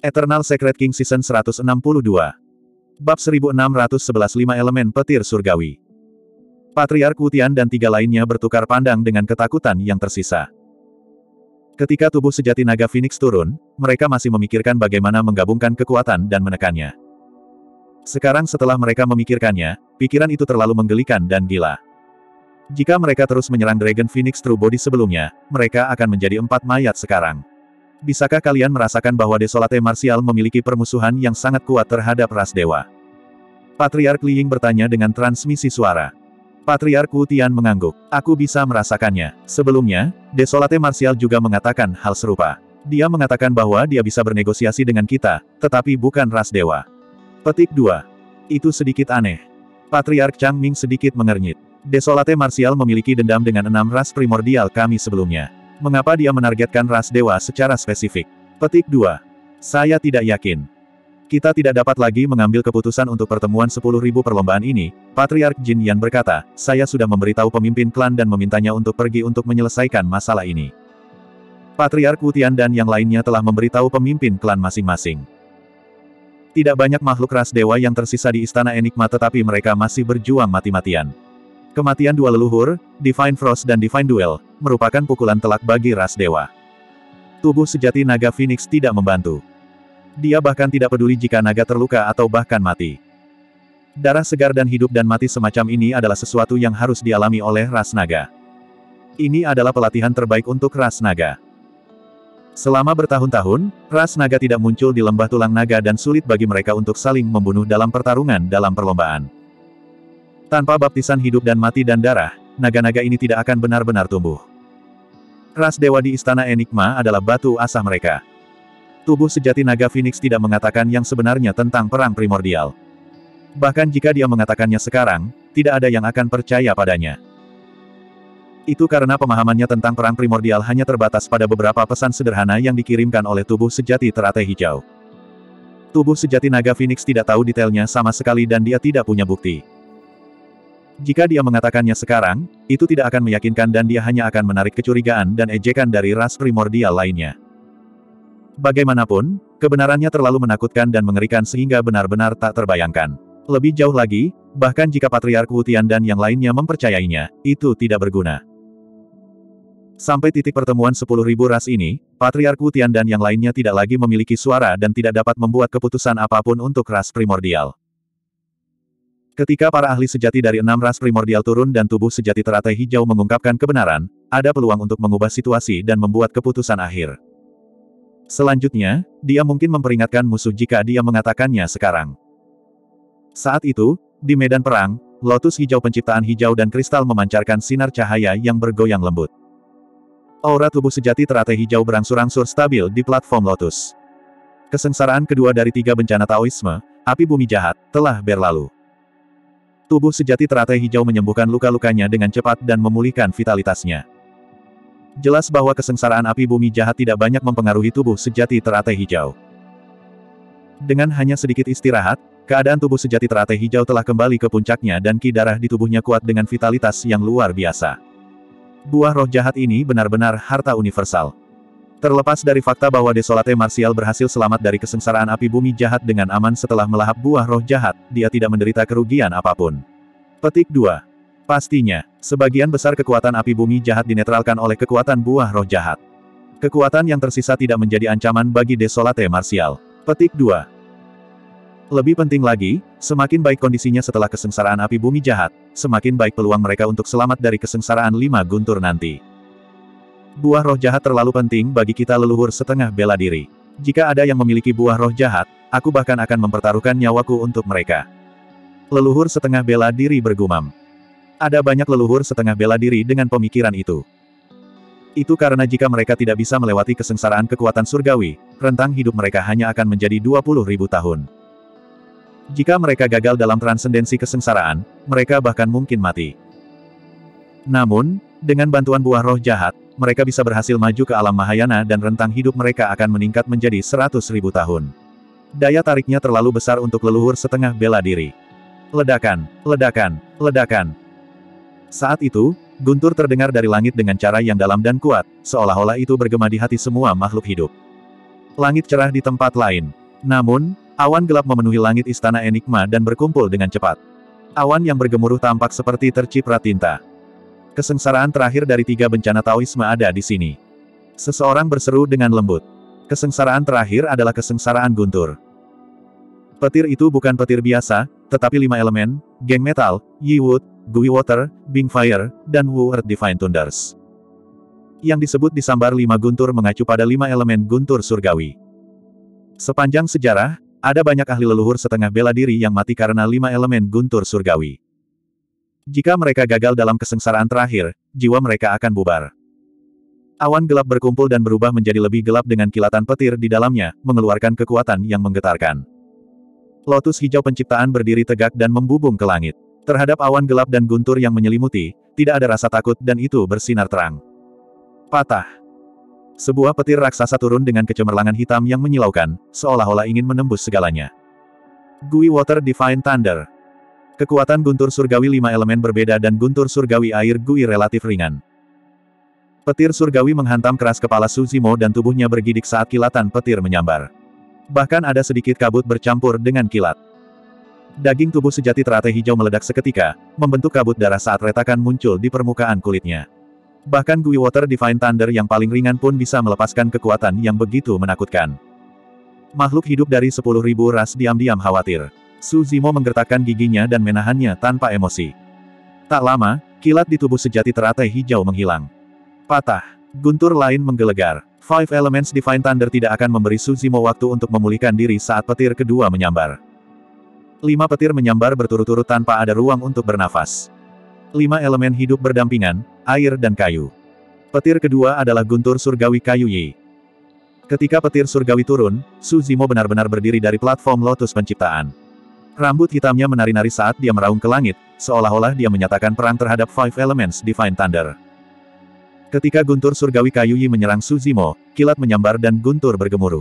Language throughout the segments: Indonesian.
Eternal Secret King Season 162. Bab 1611 5 Elemen Petir Surgawi. Patriark Wu Tian dan tiga lainnya bertukar pandang dengan ketakutan yang tersisa. Ketika tubuh sejati naga Phoenix turun, mereka masih memikirkan bagaimana menggabungkan kekuatan dan menekannya. Sekarang setelah mereka memikirkannya, pikiran itu terlalu menggelikan dan gila. Jika mereka terus menyerang Dragon Phoenix True Body sebelumnya, mereka akan menjadi 4 mayat sekarang. Bisakah kalian merasakan bahwa Desolate Martial memiliki permusuhan yang sangat kuat terhadap ras dewa? Patriark Li Ying bertanya dengan transmisi suara. Patriark Wu Tian mengangguk. Aku bisa merasakannya. Sebelumnya, Desolate Martial juga mengatakan hal serupa. Dia mengatakan bahwa dia bisa bernegosiasi dengan kita, tetapi bukan ras dewa. Petik 2. Itu sedikit aneh. Patriark Chang Ming sedikit mengernyit. Desolate Martial memiliki dendam dengan 6 ras primordial kami sebelumnya. Mengapa dia menargetkan ras dewa secara spesifik? Petik 2. Saya tidak yakin. Kita tidak dapat lagi mengambil keputusan untuk pertemuan 10.000 perlombaan ini, Patriark Jin Yan berkata, saya sudah memberitahu pemimpin klan dan memintanya untuk pergi untuk menyelesaikan masalah ini. Patriark Wu Tian dan yang lainnya telah memberitahu pemimpin klan masing-masing. Tidak banyak makhluk ras dewa yang tersisa di Istana Enigma tetapi mereka masih berjuang mati-matian. Kematian dua leluhur, Divine Frost dan Divine Duel, merupakan pukulan telak bagi ras dewa. Tubuh sejati naga Phoenix tidak membantu. Dia bahkan tidak peduli jika naga terluka atau bahkan mati. Darah segar dan hidup dan mati semacam ini adalah sesuatu yang harus dialami oleh ras naga. Ini adalah pelatihan terbaik untuk ras naga. Selama bertahun-tahun, ras naga tidak muncul di lembah tulang naga dan sulit bagi mereka untuk saling membunuh dalam pertarungan dalam perlombaan. Tanpa baptisan hidup dan mati dan darah, naga-naga ini tidak akan benar-benar tumbuh. Ras dewa di Istana Enigma adalah batu asah mereka. Tubuh sejati naga Phoenix tidak mengatakan yang sebenarnya tentang perang primordial. Bahkan jika dia mengatakannya sekarang, tidak ada yang akan percaya padanya. Itu karena pemahamannya tentang perang primordial hanya terbatas pada beberapa pesan sederhana yang dikirimkan oleh tubuh sejati teratai hijau. Tubuh sejati naga Phoenix tidak tahu detailnya sama sekali dan dia tidak punya bukti. Jika dia mengatakannya sekarang, itu tidak akan meyakinkan dan dia hanya akan menarik kecurigaan dan ejekan dari ras primordial lainnya. Bagaimanapun, kebenarannya terlalu menakutkan dan mengerikan sehingga benar-benar tak terbayangkan. Lebih jauh lagi, bahkan jika Patriark Wu Tian dan yang lainnya mempercayainya, itu tidak berguna. Sampai titik pertemuan 10.000 ras ini, Patriark Wu Tian dan yang lainnya tidak lagi memiliki suara dan tidak dapat membuat keputusan apapun untuk ras primordial. Ketika para ahli sejati dari 6 ras primordial turun dan tubuh sejati teratai hijau mengungkapkan kebenaran, ada peluang untuk mengubah situasi dan membuat keputusan akhir. Selanjutnya, dia mungkin memperingatkan musuh jika dia mengatakannya sekarang. Saat itu, di medan perang, lotus hijau penciptaan hijau dan kristal memancarkan sinar cahaya yang bergoyang lembut. Aura tubuh sejati teratai hijau berangsur-angsur stabil di platform lotus. Kesengsaraan kedua dari 3 bencana Taoisme, api bumi jahat, telah berlalu. Tubuh sejati teratai hijau menyembuhkan luka-lukanya dengan cepat dan memulihkan vitalitasnya. Jelas bahwa kesengsaraan api bumi jahat tidak banyak mempengaruhi tubuh sejati teratai hijau. Dengan hanya sedikit istirahat, keadaan tubuh sejati teratai hijau telah kembali ke puncaknya dan ki darah di tubuhnya kuat dengan vitalitas yang luar biasa. Buah roh jahat ini benar-benar harta universal. Terlepas dari fakta bahwa Desolate Martial berhasil selamat dari kesengsaraan api bumi jahat dengan aman setelah melahap buah roh jahat, dia tidak menderita kerugian apapun. Petik 2. Pastinya, sebagian besar kekuatan api bumi jahat dinetralkan oleh kekuatan buah roh jahat. Kekuatan yang tersisa tidak menjadi ancaman bagi Desolate Martial. Petik 2. Lebih penting lagi, semakin baik kondisinya setelah kesengsaraan api bumi jahat, semakin baik peluang mereka untuk selamat dari kesengsaraan 5 guntur nanti. Buah roh jahat terlalu penting bagi kita leluhur setengah bela diri. Jika ada yang memiliki buah roh jahat, aku bahkan akan mempertaruhkan nyawaku untuk mereka. Leluhur setengah bela diri bergumam. Ada banyak leluhur setengah bela diri dengan pemikiran itu. Itu karena jika mereka tidak bisa melewati kesengsaraan kekuatan surgawi, rentang hidup mereka hanya akan menjadi 20.000 tahun. Jika mereka gagal dalam transendensi kesengsaraan, mereka bahkan mungkin mati. Namun, dengan bantuan buah roh jahat, mereka bisa berhasil maju ke alam Mahayana dan rentang hidup mereka akan meningkat menjadi 100.000 tahun. Daya tariknya terlalu besar untuk leluhur setengah bela diri. Ledakan, ledakan, ledakan. Saat itu, guntur terdengar dari langit dengan cara yang dalam dan kuat, seolah-olah itu bergema di hati semua makhluk hidup. Langit cerah di tempat lain. Namun, awan gelap memenuhi langit istana Enigma dan berkumpul dengan cepat. Awan yang bergemuruh tampak seperti terciprat tinta. Kesengsaraan terakhir dari 3 bencana Taoisme ada di sini. Seseorang berseru dengan lembut. Kesengsaraan terakhir adalah kesengsaraan guntur. Petir itu bukan petir biasa, tetapi 5 elemen, Geng Metal, Yi Wood, Gui Water, Bing Fire, dan Wu Earth Divine Thunders. Yang disebut disambar 5 guntur mengacu pada 5 elemen guntur surgawi. Sepanjang sejarah, ada banyak ahli leluhur setengah bela diri yang mati karena 5 elemen guntur surgawi. Jika mereka gagal dalam kesengsaraan terakhir, jiwa mereka akan bubar. Awan gelap berkumpul dan berubah menjadi lebih gelap dengan kilatan petir di dalamnya, mengeluarkan kekuatan yang menggetarkan. Lotus hijau penciptaan berdiri tegak dan membubung ke langit. Terhadap awan gelap dan guntur yang menyelimuti, tidak ada rasa takut dan itu bersinar terang. Patah. Sebuah petir raksasa turun dengan kecemerlangan hitam yang menyilaukan, seolah-olah ingin menembus segalanya. Gui Water Divine Thunder. Kekuatan guntur surgawi 5 elemen berbeda dan guntur surgawi air Gui relatif ringan. Petir surgawi menghantam keras kepala Suzimo dan tubuhnya bergidik saat kilatan petir menyambar. Bahkan ada sedikit kabut bercampur dengan kilat. Daging tubuh sejati teratai hijau meledak seketika, membentuk kabut darah saat retakan muncul di permukaan kulitnya. Bahkan Gui Water Divine Thunder yang paling ringan pun bisa melepaskan kekuatan yang begitu menakutkan. Makhluk hidup dari 10.000 ras diam-diam khawatir. Suzimo menggertakkan giginya dan menahannya tanpa emosi. Tak lama, kilat di tubuh sejati teratai hijau menghilang. Patah. Guntur lain menggelegar. Five Elements Divine Thunder tidak akan memberi Suzimo waktu untuk memulihkan diri saat petir kedua menyambar. 5 petir menyambar berturut-turut tanpa ada ruang untuk bernafas. 5 elemen hidup berdampingan, air dan kayu. Petir kedua adalah guntur surgawi kayu Yi. Ketika petir surgawi turun, Suzimo benar-benar berdiri dari platform lotus penciptaan. Rambut hitamnya menari-nari saat dia meraung ke langit, seolah-olah dia menyatakan perang terhadap Five Elements Divine Thunder. Ketika guntur surgawi kayu Yi menyerang Suzimo, kilat menyambar dan guntur bergemuruh.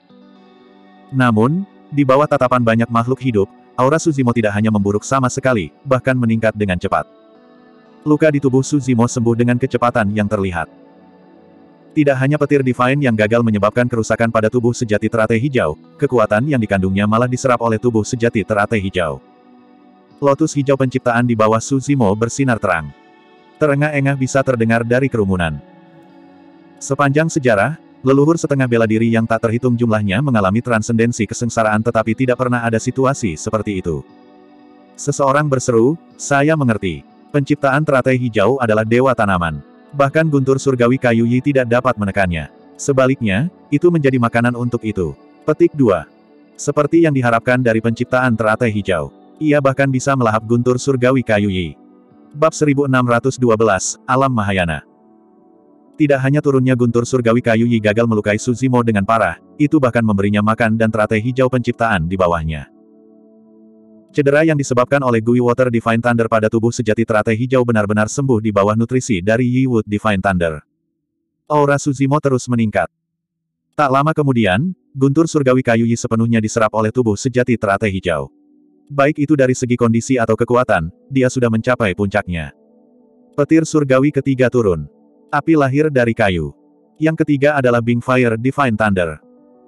Namun, di bawah tatapan banyak makhluk hidup, aura Suzimo tidak hanya memburuk sama sekali, bahkan meningkat dengan cepat. Luka di tubuh Suzimo sembuh dengan kecepatan yang terlihat. Tidak hanya petir divine yang gagal menyebabkan kerusakan pada tubuh sejati teratai hijau, kekuatan yang dikandungnya malah diserap oleh tubuh sejati teratai hijau. Lotus hijau penciptaan di bawah Suzimo bersinar terang. Terengah-engah bisa terdengar dari kerumunan. Sepanjang sejarah, leluhur setengah bela diri yang tak terhitung jumlahnya mengalami transendensi kesengsaraan tetapi tidak pernah ada situasi seperti itu. Seseorang berseru, "Saya mengerti. Penciptaan teratai hijau adalah dewa tanaman. Bahkan guntur surgawi kayu Yi tidak dapat menekannya. Sebaliknya, itu menjadi makanan untuk itu." Petik 2. Seperti yang diharapkan dari penciptaan teratai hijau. Ia bahkan bisa melahap guntur surgawi kayu Yi. Bab 1612, Alam Mahayana. Tidak hanya turunnya guntur surgawi kayu Yi gagal melukai Suzimo dengan parah, itu bahkan memberinya makan dan teratai hijau penciptaan di bawahnya. Cedera yang disebabkan oleh Gui Water Divine Thunder pada tubuh sejati teratai hijau benar-benar sembuh di bawah nutrisi dari Yi Wood Divine Thunder. Aura Suzimo terus meningkat. Tak lama kemudian, guntur surgawi kayu Yi sepenuhnya diserap oleh tubuh sejati teratai hijau. Baik itu dari segi kondisi atau kekuatan, dia sudah mencapai puncaknya. Petir surgawi ketiga turun. Api lahir dari kayu. Yang ketiga adalah Bing Fire Divine Thunder.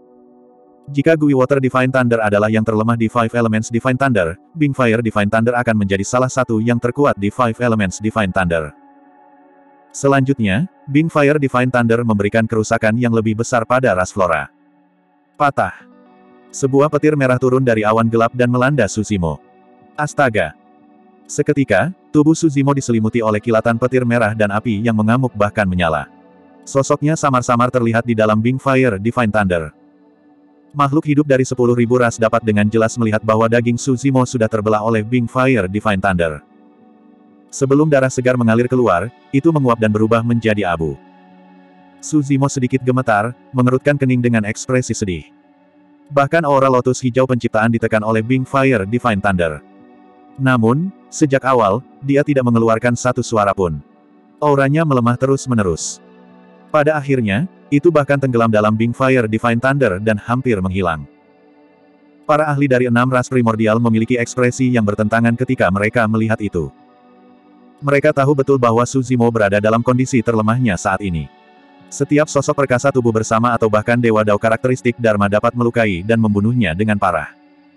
Jika Gui Water Divine Thunder adalah yang terlemah di Five Elements Divine Thunder, Bing Fire Divine Thunder akan menjadi salah satu yang terkuat di Five Elements Divine Thunder. Selanjutnya, Bing Fire Divine Thunder memberikan kerusakan yang lebih besar pada ras flora. Patah. Sebuah petir merah turun dari awan gelap dan melanda Suzimo. Astaga! Seketika, tubuh Suzimo diselimuti oleh kilatan petir merah dan api yang mengamuk bahkan menyala. Sosoknya samar-samar terlihat di dalam Bing Fire Divine Thunder. Makhluk hidup dari 10.000 ras dapat dengan jelas melihat bahwa daging Suzimo sudah terbelah oleh Bing Fire Divine Thunder. Sebelum darah segar mengalir keluar, itu menguap dan berubah menjadi abu. Suzimo sedikit gemetar, mengerutkan kening dengan ekspresi sedih. Bahkan aura lotus hijau penciptaan ditekan oleh Bing Fire Divine Thunder. Namun, sejak awal, dia tidak mengeluarkan satu suara pun. Auranya melemah terus-menerus. Pada akhirnya, itu bahkan tenggelam dalam Bing Fire Divine Thunder dan hampir menghilang. Para ahli dari 6 ras primordial memiliki ekspresi yang bertentangan ketika mereka melihat itu. Mereka tahu betul bahwa Suzimo berada dalam kondisi terlemahnya saat ini. Setiap sosok perkasa tubuh bersama atau bahkan Dewa Dao karakteristik Dharma dapat melukai dan membunuhnya dengan parah.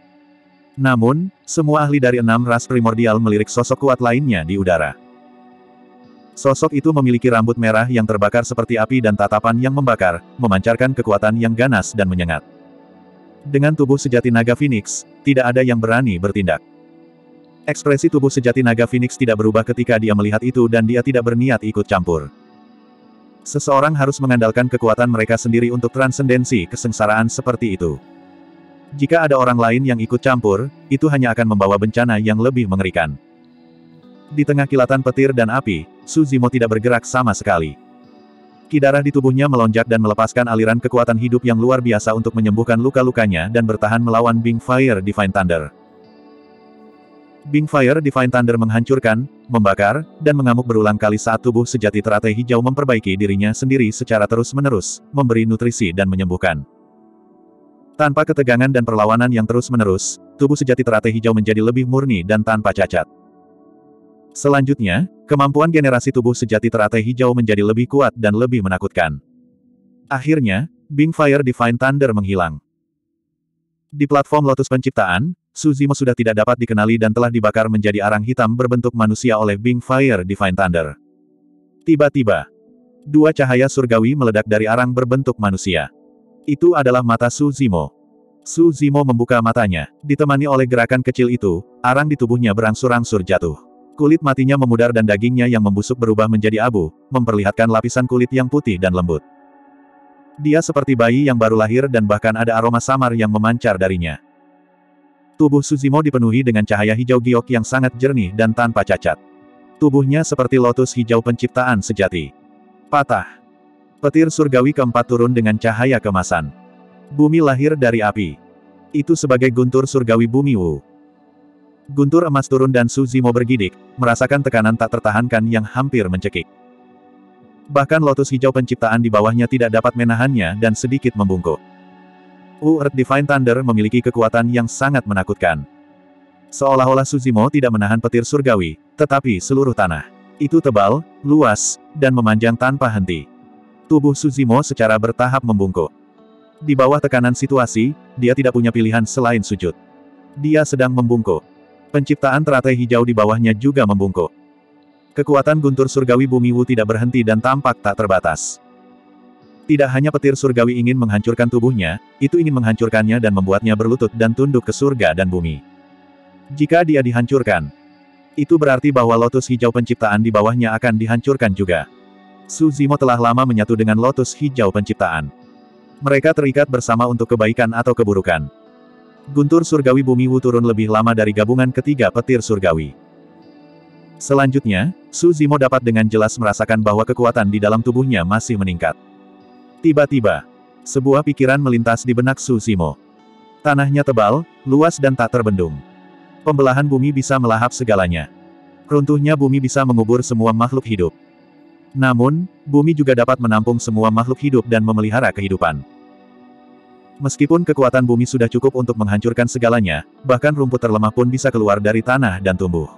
Namun, semua ahli dari 6 ras primordial melirik sosok kuat lainnya di udara. Sosok itu memiliki rambut merah yang terbakar seperti api dan tatapan yang membakar, memancarkan kekuatan yang ganas dan menyengat. Dengan tubuh sejati naga Phoenix, tidak ada yang berani bertindak. Ekspresi tubuh sejati naga Phoenix tidak berubah ketika dia melihat itu dan dia tidak berniat ikut campur. Seseorang harus mengandalkan kekuatan mereka sendiri untuk transendensi kesengsaraan seperti itu. Jika ada orang lain yang ikut campur, itu hanya akan membawa bencana yang lebih mengerikan. Di tengah kilatan petir dan api, Su Zimo tidak bergerak sama sekali. Ki darah di tubuhnya melonjak dan melepaskan aliran kekuatan hidup yang luar biasa untuk menyembuhkan luka-lukanya dan bertahan melawan Bing Fire Divine Thunder. Bing Fire Divine Thunder menghancurkan, membakar, dan mengamuk berulang kali saat tubuh sejati teratai hijau memperbaiki dirinya sendiri secara terus-menerus, memberi nutrisi dan menyembuhkan. Tanpa ketegangan dan perlawanan yang terus-menerus, tubuh sejati teratai hijau menjadi lebih murni dan tanpa cacat. Selanjutnya, kemampuan generasi tubuh sejati teratai hijau menjadi lebih kuat dan lebih menakutkan. Akhirnya, Bing Fire Divine Thunder menghilang. Di platform Lotus Penciptaan, Su Zimo sudah tidak dapat dikenali dan telah dibakar menjadi arang hitam berbentuk manusia oleh Bing Fire Divine Thunder. Tiba-tiba, dua cahaya surgawi meledak dari arang berbentuk manusia. Itu adalah mata Su Zimo. Su Zimo membuka matanya, ditemani oleh gerakan kecil itu, arang di tubuhnya berangsur-angsur jatuh. Kulit matinya memudar dan dagingnya yang membusuk berubah menjadi abu, memperlihatkan lapisan kulit yang putih dan lembut. Dia seperti bayi yang baru lahir dan bahkan ada aroma samar yang memancar darinya. Tubuh Su Zimo dipenuhi dengan cahaya hijau giok yang sangat jernih dan tanpa cacat. Tubuhnya seperti lotus hijau penciptaan sejati. Patah. Petir surgawi keempat turun dengan cahaya kemasan. Bumi lahir dari api. Itu sebagai guntur surgawi bumi Wu. Guntur emas turun dan Su Zimo bergidik, merasakan tekanan tak tertahankan yang hampir mencekik. Bahkan lotus hijau penciptaan di bawahnya tidak dapat menahannya dan sedikit membungkuk. Earth Divine Thunder memiliki kekuatan yang sangat menakutkan. Seolah-olah Su Zimo tidak menahan petir surgawi, tetapi seluruh tanah itu tebal, luas, dan memanjang tanpa henti. Tubuh Su Zimo secara bertahap membungkuk. Di bawah tekanan situasi, dia tidak punya pilihan selain sujud. Dia sedang membungkuk. Penciptaan teratai hijau di bawahnya juga membungkuk. Kekuatan guntur surgawi bumi Wu tidak berhenti dan tampak tak terbatas. Tidak hanya petir surgawi ingin menghancurkan tubuhnya, itu ingin menghancurkannya dan membuatnya berlutut dan tunduk ke surga dan bumi. Jika dia dihancurkan, itu berarti bahwa lotus hijau penciptaan di bawahnya akan dihancurkan juga. Su Zimo telah lama menyatu dengan lotus hijau penciptaan. Mereka terikat bersama untuk kebaikan atau keburukan. Guntur surgawi bumi Wu turun lebih lama dari gabungan ketiga petir surgawi. Selanjutnya, Su Zimo dapat dengan jelas merasakan bahwa kekuatan di dalam tubuhnya masih meningkat. Tiba-tiba, sebuah pikiran melintas di benak Su Zimo. Tanahnya tebal, luas dan tak terbendung. Pembelahan bumi bisa melahap segalanya. Runtuhnya bumi bisa mengubur semua makhluk hidup. Namun, bumi juga dapat menampung semua makhluk hidup dan memelihara kehidupan. Meskipun kekuatan bumi sudah cukup untuk menghancurkan segalanya, bahkan rumput terlemah pun bisa keluar dari tanah dan tumbuh.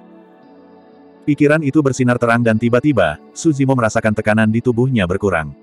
Pikiran itu bersinar terang dan tiba-tiba, Su Zimo merasakan tekanan di tubuhnya berkurang.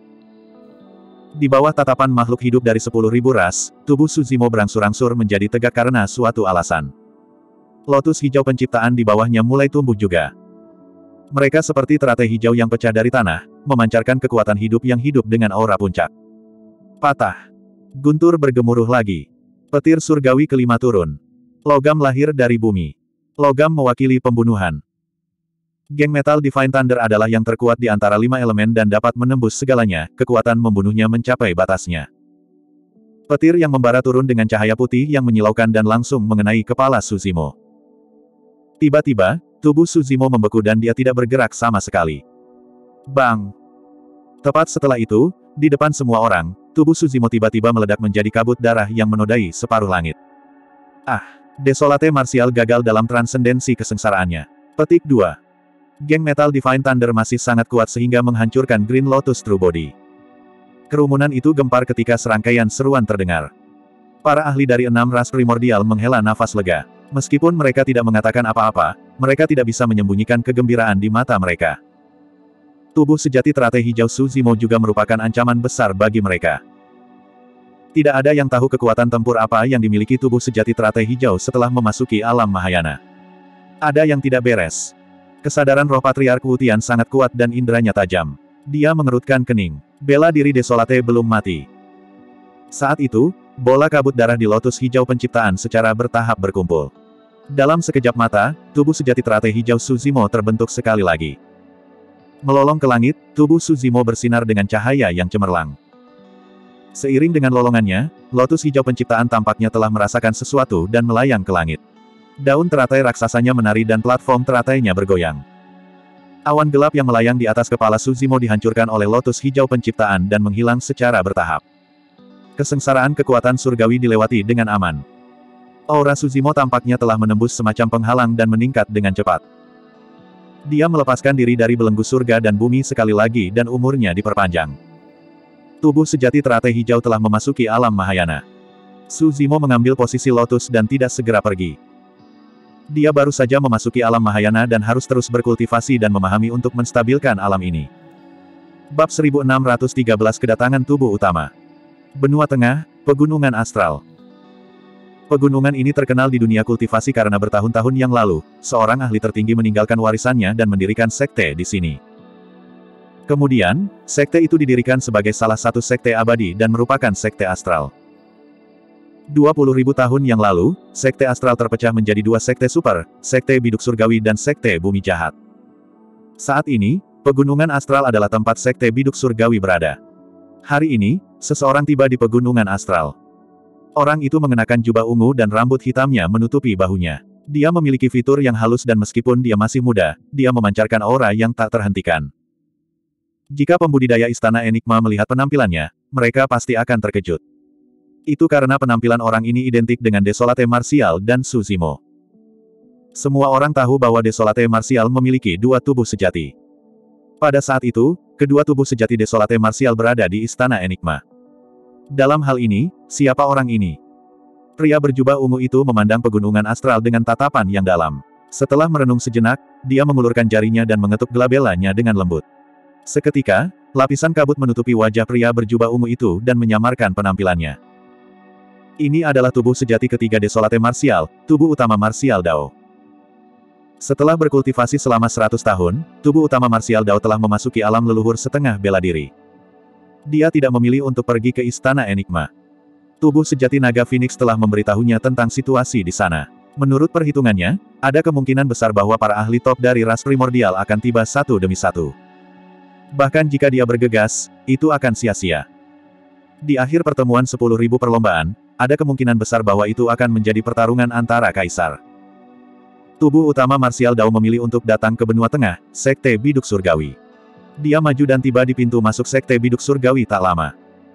Di bawah tatapan makhluk hidup dari 10.000 ras, tubuh Su Zimo berangsur-angsur menjadi tegak karena suatu alasan. Lotus hijau penciptaan di bawahnya mulai tumbuh juga. Mereka seperti teratai hijau yang pecah dari tanah, memancarkan kekuatan hidup yang hidup dengan aura puncak. Patah. Guntur bergemuruh lagi. Petir surgawi kelima turun. Logam lahir dari bumi. Logam mewakili pembunuhan. Geng Metal Divine Thunder adalah yang terkuat di antara 5 elemen dan dapat menembus segalanya, kekuatan membunuhnya mencapai batasnya. Petir yang membara turun dengan cahaya putih yang menyilaukan dan langsung mengenai kepala Su Zimo. Tiba-tiba, tubuh Su Zimo membeku dan dia tidak bergerak sama sekali. Bang! Tepat setelah itu, di depan semua orang, tubuh Su Zimo tiba-tiba meledak menjadi kabut darah yang menodai separuh langit. Ah! Desolate Martial gagal dalam transendensi kesengsaraannya. Petik 2. Geng Metal Divine Thunder masih sangat kuat sehingga menghancurkan Green Lotus True Body. Kerumunan itu gempar ketika serangkaian seruan terdengar. Para ahli dari 6 ras primordial menghela nafas lega. Meskipun mereka tidak mengatakan apa-apa, mereka tidak bisa menyembunyikan kegembiraan di mata mereka. Tubuh sejati teratai hijau Su Zimo juga merupakan ancaman besar bagi mereka. Tidak ada yang tahu kekuatan tempur apa yang dimiliki tubuh sejati teratai hijau setelah memasuki alam Mahayana. Ada yang tidak beres. Kesadaran roh Patriark Wu Tian sangat kuat dan inderanya tajam. Dia mengerutkan kening. Bela diri Desolate belum mati. Saat itu, bola kabut darah di lotus hijau penciptaan secara bertahap berkumpul. Dalam sekejap mata, tubuh sejati teratai hijau Su Zimo terbentuk sekali lagi. Melolong ke langit, tubuh Su Zimo bersinar dengan cahaya yang cemerlang. Seiring dengan lolongannya, lotus hijau penciptaan tampaknya telah merasakan sesuatu dan melayang ke langit. Daun teratai raksasanya menari dan platform teratainya bergoyang. Awan gelap yang melayang di atas kepala Su Zimo dihancurkan oleh lotus hijau penciptaan dan menghilang secara bertahap. Kesengsaraan kekuatan surgawi dilewati dengan aman. Aura Su Zimo tampaknya telah menembus semacam penghalang dan meningkat dengan cepat. Dia melepaskan diri dari belenggu surga dan bumi sekali lagi dan umurnya diperpanjang. Tubuh sejati teratai hijau telah memasuki alam Mahayana. Su Zimo mengambil posisi lotus dan tidak segera pergi. Dia baru saja memasuki alam Mahayana dan harus terus berkultivasi dan memahami untuk menstabilkan alam ini. Bab 1613 Kedatangan Tubuh Utama. Benua Tengah, Pegunungan Astral. Pegunungan ini terkenal di dunia kultivasi karena bertahun-tahun yang lalu, seorang ahli tertinggi meninggalkan warisannya dan mendirikan sekte di sini. Kemudian, sekte itu didirikan sebagai salah satu sekte abadi dan merupakan sekte astral. 20.000 tahun yang lalu, sekte astral terpecah menjadi dua sekte super, sekte biduk surgawi dan sekte bumi jahat. Saat ini, pegunungan astral adalah tempat sekte biduk surgawi berada. Hari ini, seseorang tiba di pegunungan astral. Orang itu mengenakan jubah ungu dan rambut hitamnya menutupi bahunya. Dia memiliki fitur yang halus dan meskipun dia masih muda, dia memancarkan aura yang tak terhentikan. Jika pembudidaya Istana Enigma melihat penampilannya, mereka pasti akan terkejut. Itu karena penampilan orang ini identik dengan Desolate Martial dan Su Zimo. Semua orang tahu bahwa Desolate Martial memiliki dua tubuh sejati. Pada saat itu, kedua tubuh sejati Desolate Martial berada di Istana Enigma. Dalam hal ini, siapa orang ini? Pria berjubah ungu itu memandang pegunungan astral dengan tatapan yang dalam. Setelah merenung sejenak, dia mengulurkan jarinya dan mengetuk gelabelanya dengan lembut. Seketika, lapisan kabut menutupi wajah pria berjubah ungu itu dan menyamarkan penampilannya. Ini adalah tubuh sejati ketiga Desolate Martial, tubuh utama Martial Dao. Setelah berkultivasi selama 100 tahun, tubuh utama Martial Dao telah memasuki alam leluhur setengah bela diri. Dia tidak memilih untuk pergi ke Istana Enigma. Tubuh sejati naga Phoenix telah memberitahunya tentang situasi di sana. Menurut perhitungannya, ada kemungkinan besar bahwa para ahli top dari ras primordial akan tiba satu demi satu. Bahkan jika dia bergegas, itu akan sia-sia. Di akhir pertemuan 10.000 perlombaan, ada kemungkinan besar bahwa itu akan menjadi pertarungan antara kaisar. Tubuh utama Martial Dao memilih untuk datang ke benua tengah, sekte biduk surgawi. Dia maju dan tiba di pintu masuk sekte biduk surgawi tak lama.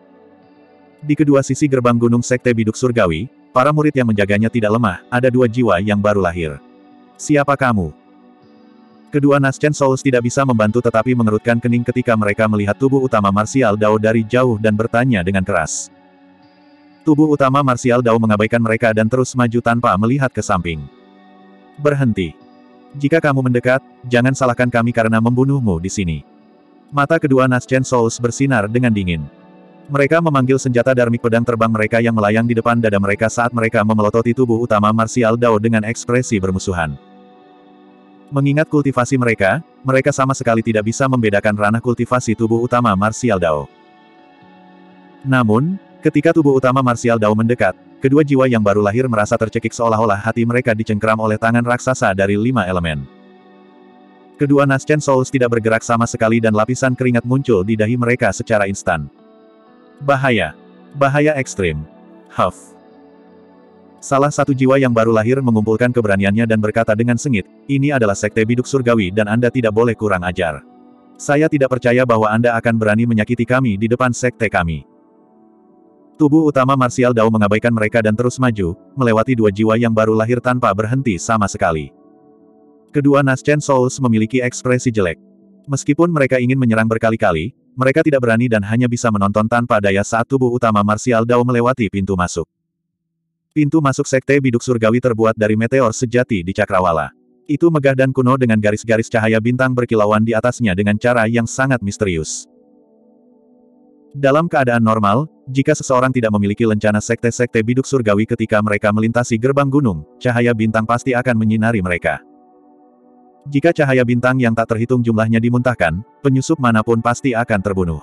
Di kedua sisi gerbang gunung sekte biduk surgawi, para murid yang menjaganya tidak lemah, ada dua jiwa yang baru lahir. Siapa kamu? Kedua Naschen Souls tidak bisa membantu tetapi mengerutkan kening ketika mereka melihat tubuh utama Martial Dao dari jauh dan bertanya dengan keras. Tubuh utama Martial Dao mengabaikan mereka dan terus maju tanpa melihat ke samping. Berhenti. Jika kamu mendekat, jangan salahkan kami karena membunuhmu di sini. Mata kedua Naschen Souls bersinar dengan dingin. Mereka memanggil senjata darmik pedang terbang mereka yang melayang di depan dada mereka saat mereka memelototi tubuh utama Martial Dao dengan ekspresi bermusuhan. Mengingat kultivasi mereka, mereka sama sekali tidak bisa membedakan ranah kultivasi tubuh utama Martial Dao. Namun, ketika tubuh utama Martial Dao mendekat, kedua jiwa yang baru lahir merasa tercekik seolah-olah hati mereka dicengkeram oleh tangan raksasa dari 5 elemen. Kedua Naschen Souls tidak bergerak sama sekali dan lapisan keringat muncul di dahi mereka secara instan. Bahaya. Bahaya ekstrim. Huff. Salah satu jiwa yang baru lahir mengumpulkan keberaniannya dan berkata dengan sengit, ini adalah sekte biduk surgawi dan Anda tidak boleh kurang ajar. Saya tidak percaya bahwa Anda akan berani menyakiti kami di depan sekte kami. Tubuh utama Martial Dao mengabaikan mereka dan terus maju, melewati dua jiwa yang baru lahir tanpa berhenti sama sekali. Kedua Naschen Souls memiliki ekspresi jelek. Meskipun mereka ingin menyerang berkali-kali, mereka tidak berani dan hanya bisa menonton tanpa daya saat tubuh utama Martial Dao melewati pintu masuk. Pintu masuk sekte biduk surgawi terbuat dari meteor sejati di cakrawala. Itu megah dan kuno dengan garis-garis cahaya bintang berkilauan di atasnya dengan cara yang sangat misterius. Dalam keadaan normal, jika seseorang tidak memiliki lencana sekte-sekte biduk surgawi ketika mereka melintasi gerbang gunung, cahaya bintang pasti akan menyinari mereka. Jika cahaya bintang yang tak terhitung jumlahnya dimuntahkan, penyusup manapun pasti akan terbunuh.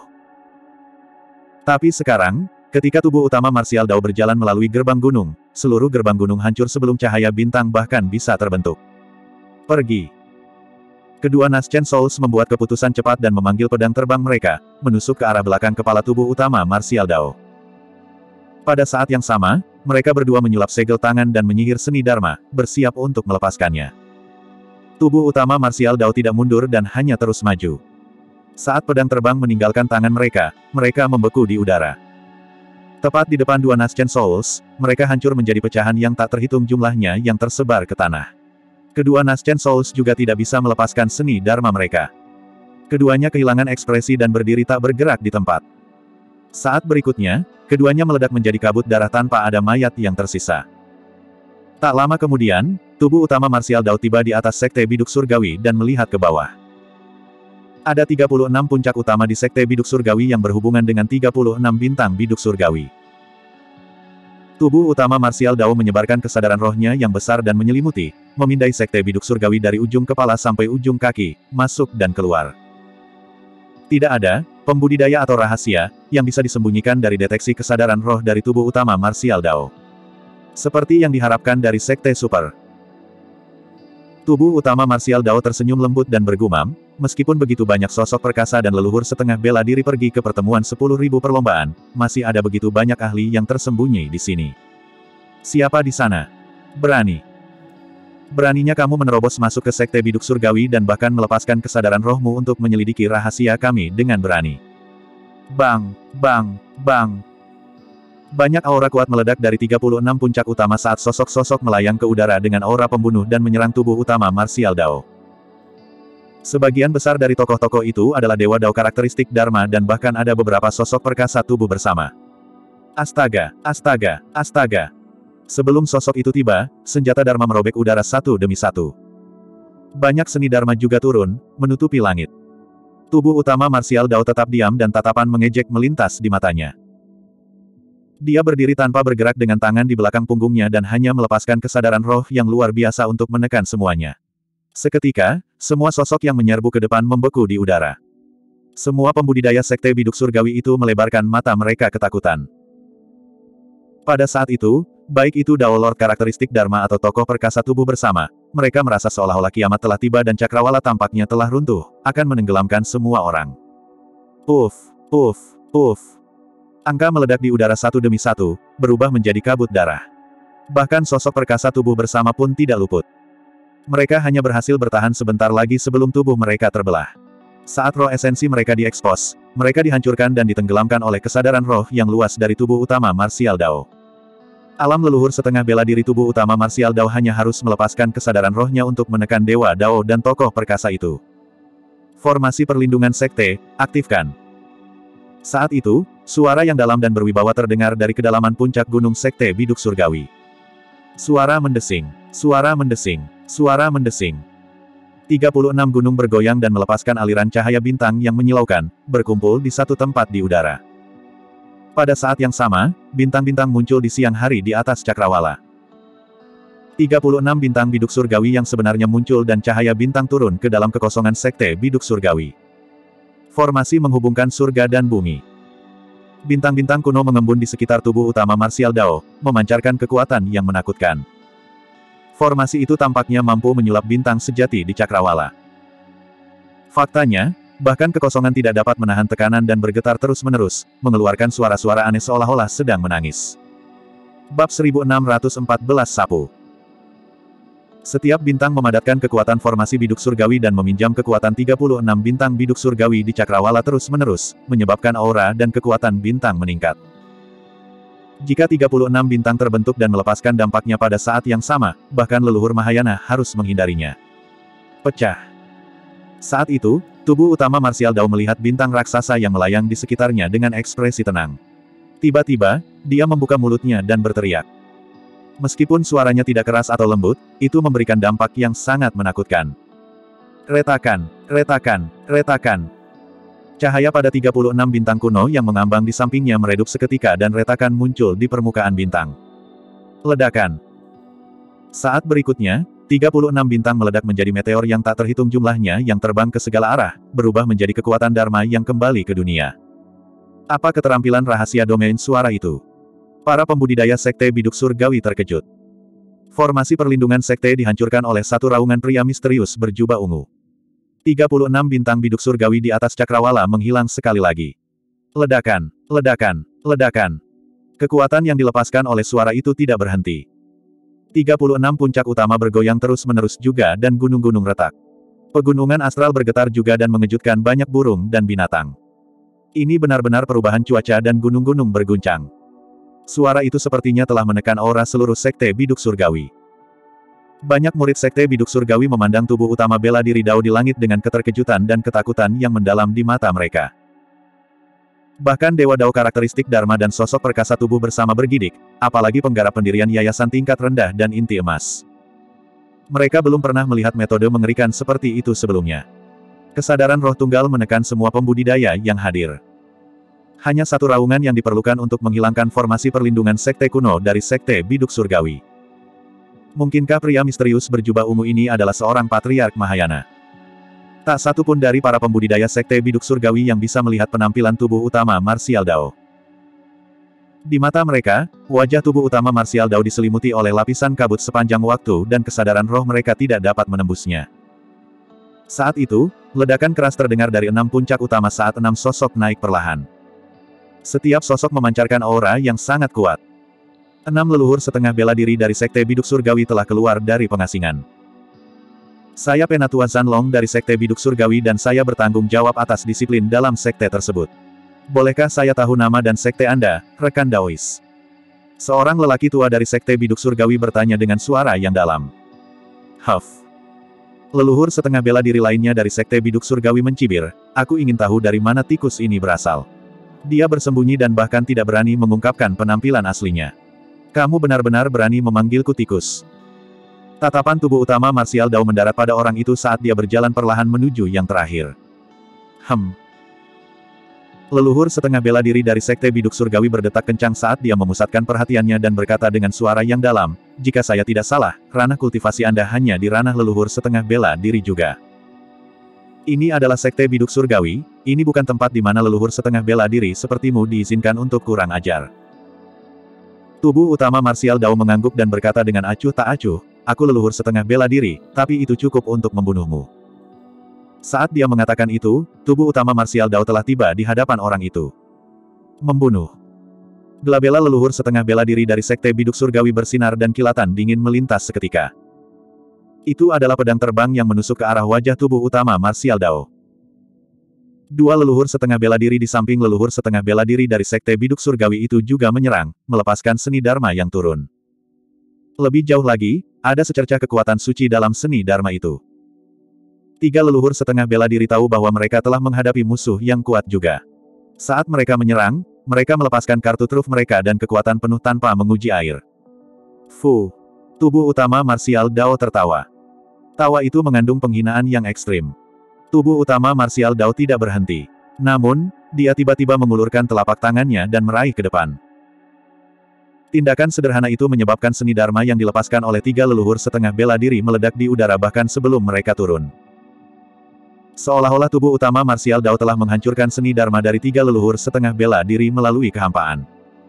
Tapi sekarang, ketika tubuh utama Martial Dao berjalan melalui gerbang gunung, seluruh gerbang gunung hancur sebelum cahaya bintang bahkan bisa terbentuk. Pergi. Kedua Naschen Souls membuat keputusan cepat dan memanggil pedang terbang mereka, menusuk ke arah belakang kepala tubuh utama Martial Dao. Pada saat yang sama, mereka berdua menyulap segel tangan dan menyihir seni Dharma, bersiap untuk melepaskannya. Tubuh utama Martial Dao tidak mundur dan hanya terus maju. Saat pedang terbang meninggalkan tangan mereka, mereka membeku di udara. Tepat di depan dua Naschen Souls, mereka hancur menjadi pecahan yang tak terhitung jumlahnya yang tersebar ke tanah. Kedua Naschen Souls juga tidak bisa melepaskan seni Dharma mereka. Keduanya kehilangan ekspresi dan berdiri tak bergerak di tempat. Saat berikutnya, keduanya meledak menjadi kabut darah tanpa ada mayat yang tersisa. Tak lama kemudian, tubuh utama Martial Dao tiba di atas sekte biduk surgawi dan melihat ke bawah. Ada 36 puncak utama di sekte biduk surgawi yang berhubungan dengan 36 bintang biduk surgawi. Tubuh utama Martial Dao menyebarkan kesadaran rohnya yang besar dan menyelimuti, memindai sekte biduk surgawi dari ujung kepala sampai ujung kaki, masuk dan keluar. Tidak ada pembudidaya atau rahasia yang bisa disembunyikan dari deteksi kesadaran roh dari tubuh utama Martial Dao. Seperti yang diharapkan dari sekte super. Tubuh utama Martial Dao tersenyum lembut dan bergumam, meskipun begitu banyak sosok perkasa dan leluhur setengah bela diri pergi ke pertemuan 10.000 perlombaan, masih ada begitu banyak ahli yang tersembunyi di sini. Siapa di sana? Berani. Beraninya kamu menerobos masuk ke sekte biduk surgawi dan bahkan melepaskan kesadaran rohmu untuk menyelidiki rahasia kami dengan berani. Bang, bang, bang. Banyak aura kuat meledak dari 36 puncak utama saat sosok-sosok melayang ke udara dengan aura pembunuh dan menyerang tubuh utama Martial Dao. Sebagian besar dari tokoh-tokoh itu adalah dewa Dao karakteristik Dharma dan bahkan ada beberapa sosok perkasa tubuh bersama. Astaga, astaga, astaga. Sebelum sosok itu tiba, senjata Dharma merobek udara satu demi satu. Banyak seni Dharma juga turun, menutupi langit. Tubuh utama Martial Dao tetap diam dan tatapan mengejek melintas di matanya. Dia berdiri tanpa bergerak dengan tangan di belakang punggungnya dan hanya melepaskan kesadaran roh yang luar biasa untuk menekan semuanya. Seketika, semua sosok yang menyerbu ke depan membeku di udara. Semua pembudidaya sekte biduk surgawi itu melebarkan mata mereka ketakutan. Pada saat itu, baik itu Dao Lord karakteristik Dharma atau tokoh perkasa tubuh bersama, mereka merasa seolah-olah kiamat telah tiba dan cakrawala tampaknya telah runtuh, akan menenggelamkan semua orang. Puff, puff, puff. Angka meledak di udara satu demi satu, berubah menjadi kabut darah. Bahkan sosok perkasa tubuh bersama pun tidak luput. Mereka hanya berhasil bertahan sebentar lagi sebelum tubuh mereka terbelah. Saat roh esensi mereka diekspos, mereka dihancurkan dan ditenggelamkan oleh kesadaran roh yang luas dari tubuh utama Martial Dao. Alam leluhur setengah bela diri tubuh utama Martial Dao hanya harus melepaskan kesadaran rohnya untuk menekan dewa Dao dan tokoh perkasa itu. Formasi perlindungan sekte, aktifkan. Saat itu, suara yang dalam dan berwibawa terdengar dari kedalaman puncak gunung sekte biduk surgawi. Suara mendesing, suara mendesing, suara mendesing. 36 gunung bergoyang dan melepaskan aliran cahaya bintang yang menyilaukan, berkumpul di satu tempat di udara. Pada saat yang sama, bintang-bintang muncul di siang hari di atas cakrawala. 36 bintang biduk surgawi yang sebenarnya muncul dan cahaya bintang turun ke dalam kekosongan sekte biduk surgawi. Formasi menghubungkan surga dan bumi. Bintang-bintang kuno mengembun di sekitar tubuh utama Martial Dao, memancarkan kekuatan yang menakutkan. Formasi itu tampaknya mampu menyulap bintang sejati di cakrawala. Faktanya, bahkan kekosongan tidak dapat menahan tekanan dan bergetar terus-menerus, mengeluarkan suara-suara aneh seolah-olah sedang menangis. Bab 1614 Sapu. Setiap bintang memadatkan kekuatan formasi biduk surgawi dan meminjam kekuatan 36 bintang biduk surgawi di cakrawala terus-menerus, menyebabkan aura dan kekuatan bintang meningkat. Jika 36 bintang terbentuk dan melepaskan dampaknya pada saat yang sama, bahkan leluhur Mahayana harus menghindarinya. Pecah. Saat itu, tubuh utama Martial Dao melihat bintang raksasa yang melayang di sekitarnya dengan ekspresi tenang. Tiba-tiba, dia membuka mulutnya dan berteriak. Meskipun suaranya tidak keras atau lembut, itu memberikan dampak yang sangat menakutkan. Retakan, retakan, retakan. Cahaya pada 36 bintang kuno yang mengambang di sampingnya meredup seketika dan retakan muncul di permukaan bintang. Ledakan. Saat berikutnya, 36 bintang meledak menjadi meteor yang tak terhitung jumlahnya yang terbang ke segala arah, berubah menjadi kekuatan Dharma yang kembali ke dunia. Apa keterampilan rahasia domain suara itu? Para pembudidaya Sekte Biduk Surgawi terkejut. Formasi perlindungan Sekte dihancurkan oleh satu raungan pria misterius berjubah ungu. 36 bintang Biduk Surgawi di atas cakrawala menghilang sekali lagi. Ledakan, ledakan, ledakan. Kekuatan yang dilepaskan oleh suara itu tidak berhenti. 36 puncak utama bergoyang terus-menerus juga dan gunung-gunung retak. Pegunungan astral bergetar juga dan mengejutkan banyak burung dan binatang. Ini benar-benar perubahan cuaca dan gunung-gunung berguncang. Suara itu sepertinya telah menekan aura seluruh Sekte Biduk Surgawi. Banyak murid Sekte Biduk Surgawi memandang tubuh utama bela diri Dao di langit dengan keterkejutan dan ketakutan yang mendalam di mata mereka. Bahkan Dewa Dao karakteristik Dharma dan sosok perkasa tubuh bersama bergidik, apalagi penggarap pendirian yayasan tingkat rendah dan inti emas. Mereka belum pernah melihat metode mengerikan seperti itu sebelumnya. Kesadaran roh tunggal menekan semua pembudidaya yang hadir. Hanya satu raungan yang diperlukan untuk menghilangkan formasi perlindungan Sekte kuno dari Sekte Biduk Surgawi. Mungkinkah pria misterius berjubah ungu ini adalah seorang patriark Mahayana? Tak satu pun dari para pembudidaya Sekte Biduk Surgawi yang bisa melihat penampilan tubuh utama Martial Dao. Di mata mereka, wajah tubuh utama Martial Dao diselimuti oleh lapisan kabut sepanjang waktu dan kesadaran roh mereka tidak dapat menembusnya. Saat itu, ledakan keras terdengar dari 6 puncak utama saat 6 sosok naik perlahan. Setiap sosok memancarkan aura yang sangat kuat. 6 leluhur setengah bela diri dari Sekte Biduk Surgawi telah keluar dari pengasingan. Saya Penatua Zanlong dari Sekte Biduk Surgawi dan saya bertanggung jawab atas disiplin dalam sekte tersebut. Bolehkah saya tahu nama dan sekte Anda, rekan Daois? Seorang lelaki tua dari Sekte Biduk Surgawi bertanya dengan suara yang dalam. Huff. Leluhur setengah bela diri lainnya dari Sekte Biduk Surgawi mencibir, aku ingin tahu dari mana tikus ini berasal. Dia bersembunyi dan bahkan tidak berani mengungkapkan penampilan aslinya. Kamu benar-benar berani memanggilku tikus. Tatapan tubuh utama Martial Dao mendarat pada orang itu saat dia berjalan perlahan menuju yang terakhir. Leluhur setengah bela diri dari Sekte Biduk Surgawi berdetak kencang saat dia memusatkan perhatiannya dan berkata dengan suara yang dalam, jika saya tidak salah, ranah kultivasi Anda hanya di ranah leluhur setengah bela diri juga. Ini adalah Sekte Biduk Surgawi, ini bukan tempat di mana leluhur setengah bela diri sepertimu diizinkan untuk kurang ajar. Tubuh utama Martial Dao mengangguk dan berkata dengan acuh tak acuh, aku leluhur setengah bela diri, tapi itu cukup untuk membunuhmu. Saat dia mengatakan itu, tubuh utama Martial Dao telah tiba di hadapan orang itu. Membunuh. Gelabela leluhur setengah bela diri dari Sekte Biduk Surgawi bersinar dan kilatan dingin melintas seketika. Itu adalah pedang terbang yang menusuk ke arah wajah tubuh utama Martial Dao. Dua leluhur setengah bela diri di samping leluhur setengah bela diri dari Sekte Biduk Surgawi itu juga menyerang, melepaskan seni Dharma yang turun. Lebih jauh lagi, ada secercah kekuatan suci dalam seni Dharma itu. 3 leluhur setengah bela diri tahu bahwa mereka telah menghadapi musuh yang kuat juga. Saat mereka menyerang, mereka melepaskan kartu truf mereka dan kekuatan penuh tanpa menguji air. Fu. Tubuh utama Martial Dao tertawa. Tawa itu mengandung penghinaan yang ekstrim. Tubuh utama Martial Dao tidak berhenti. Namun, dia tiba-tiba mengulurkan telapak tangannya dan meraih ke depan. Tindakan sederhana itu menyebabkan seni Dharma yang dilepaskan oleh 3 leluhur setengah bela diri meledak di udara bahkan sebelum mereka turun. Seolah-olah tubuh utama Martial Dao telah menghancurkan seni Dharma dari 3 leluhur setengah bela diri melalui kehampaan.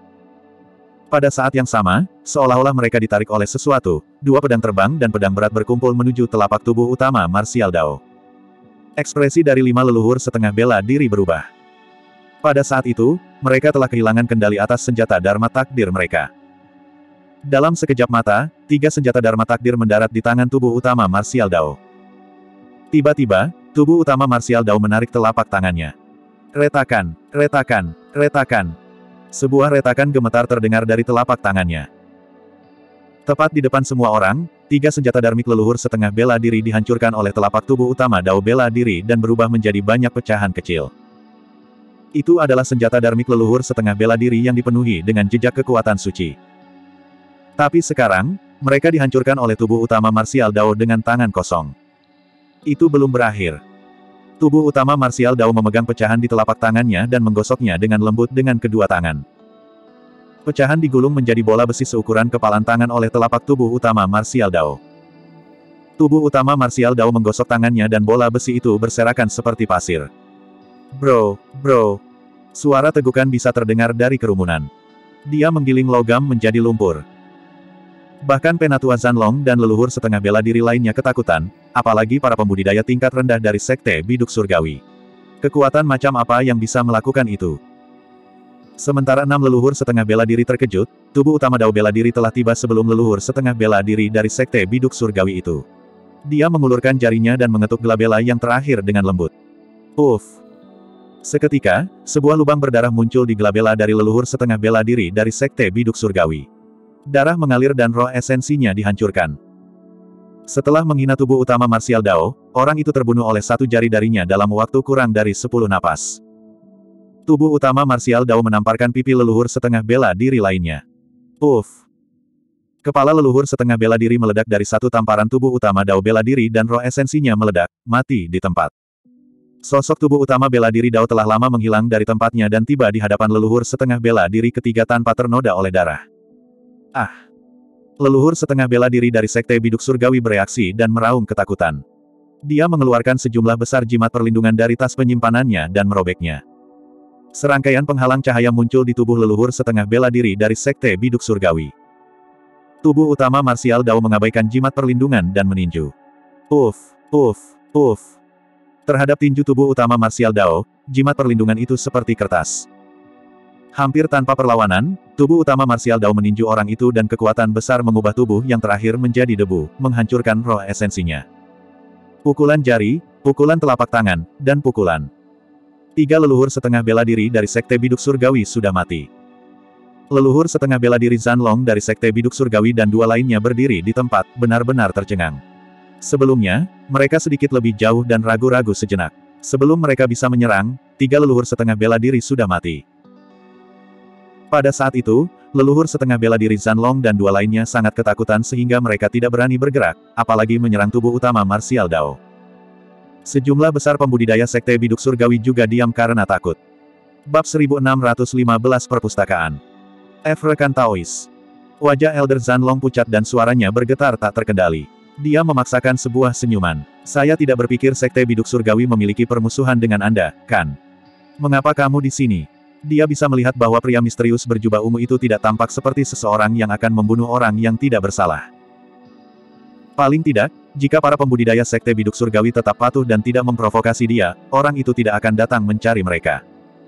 Pada saat yang sama, seolah-olah mereka ditarik oleh sesuatu, 2 pedang terbang dan pedang berat berkumpul menuju telapak tubuh utama Martial Dao. Ekspresi dari 5 leluhur setengah bela diri berubah. Pada saat itu, mereka telah kehilangan kendali atas senjata Dharma Takdir mereka. Dalam sekejap mata, 3 senjata Dharma Takdir mendarat di tangan tubuh utama Martial Dao. Tiba-tiba, tubuh utama Martial Dao menarik telapak tangannya. Retakan, retakan, retakan. Sebuah retakan gemetar terdengar dari telapak tangannya. Tepat di depan semua orang, 3 senjata dharmik leluhur setengah bela diri dihancurkan oleh telapak tubuh utama Dao bela diri dan berubah menjadi banyak pecahan kecil. Itu adalah senjata dharmik leluhur setengah bela diri yang dipenuhi dengan jejak kekuatan suci. Tapi sekarang, mereka dihancurkan oleh tubuh utama marsial Dao dengan tangan kosong. Itu belum berakhir. Tubuh utama marsial Dao memegang pecahan di telapak tangannya dan menggosoknya dengan lembut dengan kedua tangan. Pecahan digulung menjadi bola besi seukuran kepalan tangan oleh telapak tubuh utama marsial Dao. Tubuh utama marsial Dao menggosok tangannya dan bola besi itu berserakan seperti pasir. Bro. Suara tegukan bisa terdengar dari kerumunan. Dia menggiling logam menjadi lumpur. Bahkan Penatua Zanlong dan leluhur setengah bela diri lainnya ketakutan, apalagi para pembudidaya tingkat rendah dari Sekte Biduk Surgawi. Kekuatan macam apa yang bisa melakukan itu? Sementara 6 leluhur setengah bela diri terkejut, tubuh utama Dao bela diri telah tiba sebelum leluhur setengah bela diri dari Sekte Biduk Surgawi itu. Dia mengulurkan jarinya dan mengetuk gelabela yang terakhir dengan lembut. Uff! Seketika, sebuah lubang berdarah muncul di gelabela dari leluhur setengah bela diri dari Sekte Biduk Surgawi. Darah mengalir dan roh esensinya dihancurkan. Setelah menghina tubuh utama marsial Dao, orang itu terbunuh oleh satu jari darinya dalam waktu kurang dari 10 napas. Tubuh utama marsial Dao menamparkan pipi leluhur setengah bela diri lainnya. Uff! Kepala leluhur setengah bela diri meledak dari satu tamparan tubuh utama Dao bela diri dan roh esensinya meledak, mati di tempat. Sosok tubuh utama bela diri Dao telah lama menghilang dari tempatnya dan tiba di hadapan leluhur setengah bela diri ketiga tanpa ternoda oleh darah. Leluhur setengah bela diri dari Sekte Biduk Surgawi bereaksi dan meraung ketakutan. Dia mengeluarkan sejumlah besar jimat perlindungan dari tas penyimpanannya dan merobeknya. Serangkaian penghalang cahaya muncul di tubuh leluhur setengah bela diri dari Sekte Biduk Surgawi. Tubuh utama marsial Dao mengabaikan jimat perlindungan dan meninju. Uff! Terhadap tinju tubuh utama marsial Dao, jimat perlindungan itu seperti kertas. Hampir tanpa perlawanan, tubuh utama marsial Dao meninju orang itu dan kekuatan besar mengubah tubuh yang terakhir menjadi debu, menghancurkan roh esensinya. Pukulan jari, pukulan telapak tangan, dan pukulan. 3 leluhur setengah bela diri dari Sekte Biduk Surgawi sudah mati. Leluhur setengah bela diri Zanlong dari Sekte Biduk Surgawi dan 2 lainnya berdiri di tempat, benar-benar tercengang. Sebelumnya, mereka sedikit lebih jauh dan ragu-ragu sejenak. Sebelum mereka bisa menyerang, 3 leluhur setengah bela diri sudah mati. Pada saat itu, leluhur setengah bela diri Zanlong dan 2 lainnya sangat ketakutan sehingga mereka tidak berani bergerak, apalagi menyerang tubuh utama marsial Dao. Sejumlah besar pembudidaya Sekte Biduk Surgawi juga diam karena takut. Bab 1615 Perpustakaan. F. Rekan Taois. Wajah Elder Zanlong pucat dan suaranya bergetar tak terkendali. Dia memaksakan sebuah senyuman. Saya tidak berpikir Sekte Biduk Surgawi memiliki permusuhan dengan Anda, kan? Mengapa kamu di sini? Dia bisa melihat bahwa pria misterius berjubah ungu itu tidak tampak seperti seseorang yang akan membunuh orang yang tidak bersalah. Paling tidak, jika para pembudidaya Sekte Biduk Surgawi tetap patuh dan tidak memprovokasi dia, orang itu tidak akan datang mencari mereka.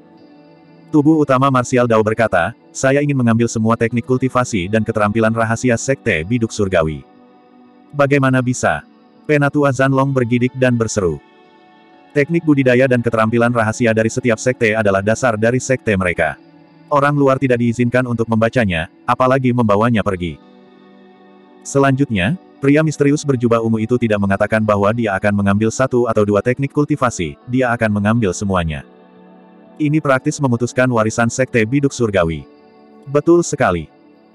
Tubuh utama marsial Dao berkata, saya ingin mengambil semua teknik kultivasi dan keterampilan rahasia Sekte Biduk Surgawi. Bagaimana bisa? Penatua Zanlong bergidik dan berseru. Teknik budidaya dan keterampilan rahasia dari setiap sekte adalah dasar dari sekte mereka. Orang luar tidak diizinkan untuk membacanya, apalagi membawanya pergi. Selanjutnya, pria misterius berjubah ungu itu tidak mengatakan bahwa dia akan mengambil 1 atau 2 teknik kultivasi, dia akan mengambil semuanya. Ini praktis memutuskan warisan Sekte Biduk Surgawi. Betul sekali.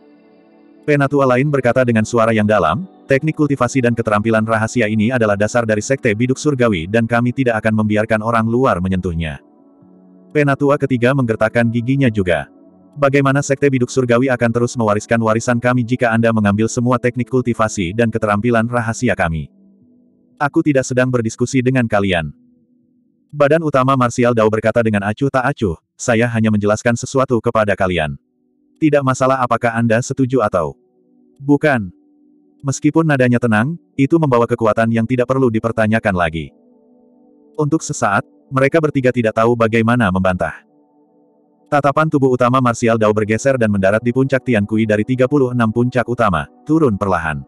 Penatua lain berkata dengan suara yang dalam, teknik kultivasi dan keterampilan rahasia ini adalah dasar dari Sekte Biduk Surgawi dan kami tidak akan membiarkan orang luar menyentuhnya. Penatua ketiga menggertakkan giginya juga. Bagaimana Sekte Biduk Surgawi akan terus mewariskan warisan kami jika Anda mengambil semua teknik kultivasi dan keterampilan rahasia kami? Aku tidak sedang berdiskusi dengan kalian. Badan utama marsial Dao berkata dengan acuh tak acuh, saya hanya menjelaskan sesuatu kepada kalian. Tidak masalah apakah Anda setuju atau bukan. Meskipun nadanya tenang, itu membawa kekuatan yang tidak perlu dipertanyakan lagi. Untuk sesaat, mereka bertiga tidak tahu bagaimana membantah. Tatapan tubuh utama marsial Dao bergeser dan mendarat di puncak Tian Kui dari 36 puncak utama, turun perlahan.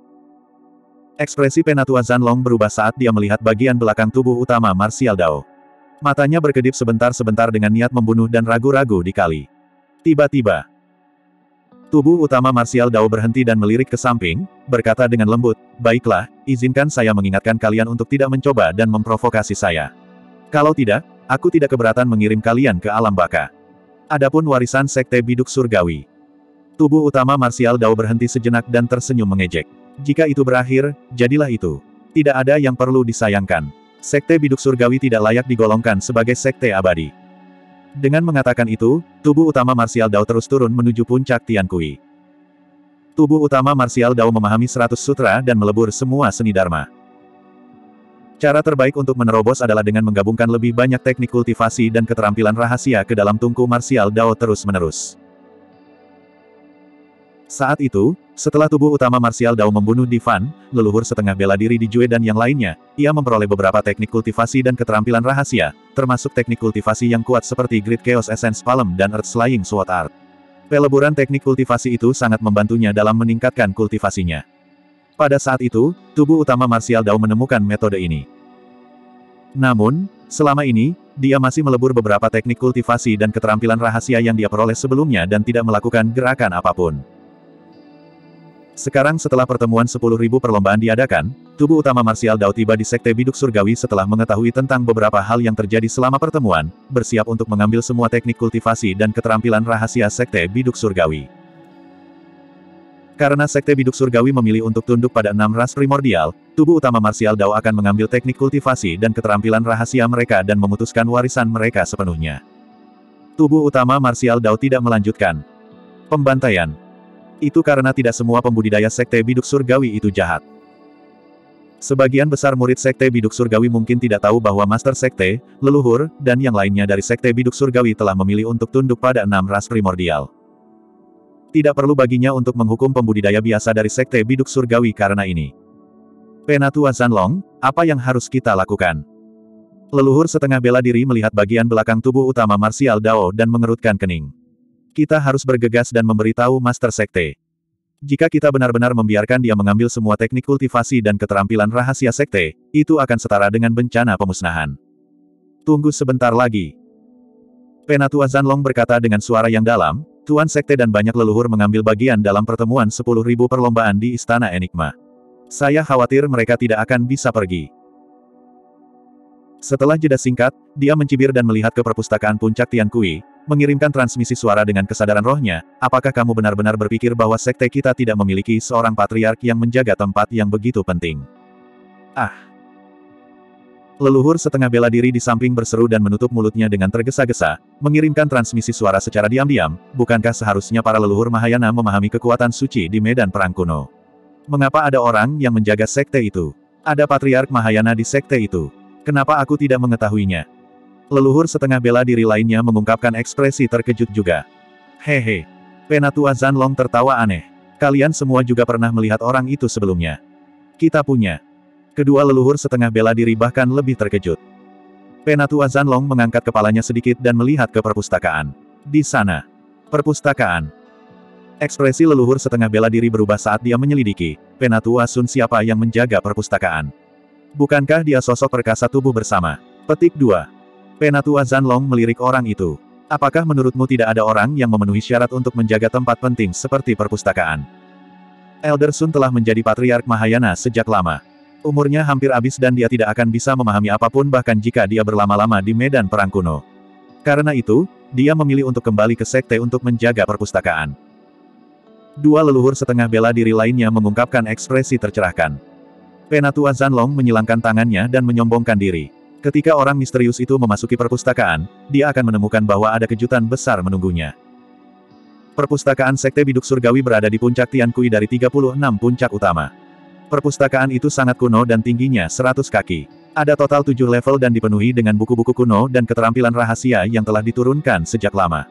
Ekspresi Penatua Zanlong berubah saat dia melihat bagian belakang tubuh utama marsial Dao. Matanya berkedip sebentar-sebentar dengan niat membunuh dan ragu-ragu di kali. Tiba-tiba, tubuh utama marsial Dao berhenti dan melirik ke samping, berkata dengan lembut, baiklah, izinkan saya mengingatkan kalian untuk tidak mencoba dan memprovokasi saya. Kalau tidak, aku tidak keberatan mengirim kalian ke alam baka. Adapun warisan Sekte Biduk Surgawi. Tubuh utama marsial Dao berhenti sejenak dan tersenyum mengejek. Jika itu berakhir, jadilah itu. Tidak ada yang perlu disayangkan. Sekte Biduk Surgawi tidak layak digolongkan sebagai sekte abadi. Dengan mengatakan itu, tubuh utama marsial Dao terus turun menuju puncak Tian Kui. Tubuh utama marsial Dao memahami 100 sutra dan melebur semua seni Dharma. Cara terbaik untuk menerobos adalah dengan menggabungkan lebih banyak teknik kultivasi dan keterampilan rahasia ke dalam tungku marsial Dao terus-menerus. Saat itu, setelah tubuh utama marsial Dao membunuh Di Fan, leluhur setengah bela diri di Jue dan yang lainnya, ia memperoleh beberapa teknik kultivasi dan keterampilan rahasia, termasuk teknik kultivasi yang kuat seperti Great Chaos Essence Palm dan Earth Slaying Sword Art. Peleburan teknik kultivasi itu sangat membantunya dalam meningkatkan kultivasinya. Pada saat itu, tubuh utama marsial Dao menemukan metode ini. Namun, selama ini, dia masih melebur beberapa teknik kultivasi dan keterampilan rahasia yang dia peroleh sebelumnya dan tidak melakukan gerakan apapun. Sekarang setelah pertemuan 10.000 perlombaan diadakan, tubuh utama marsial Dao tiba di Sekte Biduk Surgawi setelah mengetahui tentang beberapa hal yang terjadi selama pertemuan, bersiap untuk mengambil semua teknik kultivasi dan keterampilan rahasia Sekte Biduk Surgawi. Karena Sekte Biduk Surgawi memilih untuk tunduk pada 6 ras primordial, tubuh utama marsial Dao akan mengambil teknik kultivasi dan keterampilan rahasia mereka dan memutuskan warisan mereka sepenuhnya. Tubuh utama marsial Dao tidak melanjutkan pembantaian. Itu karena tidak semua pembudidaya Sekte Biduk Surgawi itu jahat. Sebagian besar murid Sekte Biduk Surgawi mungkin tidak tahu bahwa Master Sekte, leluhur, dan yang lainnya dari Sekte Biduk Surgawi telah memilih untuk tunduk pada 6 ras primordial. Tidak perlu baginya untuk menghukum pembudidaya biasa dari Sekte Biduk Surgawi karena ini. Penatua Zanlong, apa yang harus kita lakukan? Leluhur setengah bela diri melihat bagian belakang tubuh utama marsial Dao dan mengerutkan kening. Kita harus bergegas dan memberitahu Master Sekte. Jika kita benar-benar membiarkan dia mengambil semua teknik kultivasi dan keterampilan rahasia Sekte, itu akan setara dengan bencana pemusnahan. Tunggu sebentar lagi. Penatua Zanlong berkata dengan suara yang dalam, Tuan Sekte dan banyak leluhur mengambil bagian dalam pertemuan 10.000 perlombaan di Istana Enigma. Saya khawatir mereka tidak akan bisa pergi. Setelah jeda singkat, dia mencibir dan melihat ke perpustakaan puncak Tian Kui, mengirimkan transmisi suara dengan kesadaran rohnya, apakah kamu benar-benar berpikir bahwa sekte kita tidak memiliki seorang patriark yang menjaga tempat yang begitu penting? Ah! Leluhur setengah bela diri di samping berseru dan menutup mulutnya dengan tergesa-gesa, mengirimkan transmisi suara secara diam-diam, bukankah seharusnya para leluhur Mahayana memahami kekuatan suci di medan perang kuno? Mengapa ada orang yang menjaga sekte itu? Ada patriark Mahayana di sekte itu. Kenapa aku tidak mengetahuinya? Leluhur setengah bela diri lainnya mengungkapkan ekspresi terkejut juga. Hehe. Penatua Zanlong tertawa aneh. Kalian semua juga pernah melihat orang itu sebelumnya. Kita punya. Kedua leluhur setengah bela diri bahkan lebih terkejut. Penatua Zanlong mengangkat kepalanya sedikit dan melihat ke perpustakaan. Di sana. Perpustakaan. Ekspresi leluhur setengah bela diri berubah saat dia menyelidiki. Penatua Sun siapa yang menjaga perpustakaan? Bukankah dia sosok perkasa tubuh bersama? Petik 2. Penatua Zanlong melirik orang itu. Apakah menurutmu tidak ada orang yang memenuhi syarat untuk menjaga tempat penting seperti perpustakaan? Elder Sun telah menjadi patriark Mahayana sejak lama. Umurnya hampir habis dan dia tidak akan bisa memahami apapun bahkan jika dia berlama-lama di medan perang kuno. Karena itu, dia memilih untuk kembali ke sekte untuk menjaga perpustakaan. Dua leluhur setengah bela diri lainnya mengungkapkan ekspresi tercerahkan. Penatua Zanlong menyilangkan tangannya dan menyombongkan diri. Ketika orang misterius itu memasuki perpustakaan, dia akan menemukan bahwa ada kejutan besar menunggunya. Perpustakaan Sekte Biduk Surgawi berada di puncak Tian Kui dari 36 puncak utama. Perpustakaan itu sangat kuno dan tingginya 100 kaki. Ada total 7 level dan dipenuhi dengan buku-buku kuno dan keterampilan rahasia yang telah diturunkan sejak lama.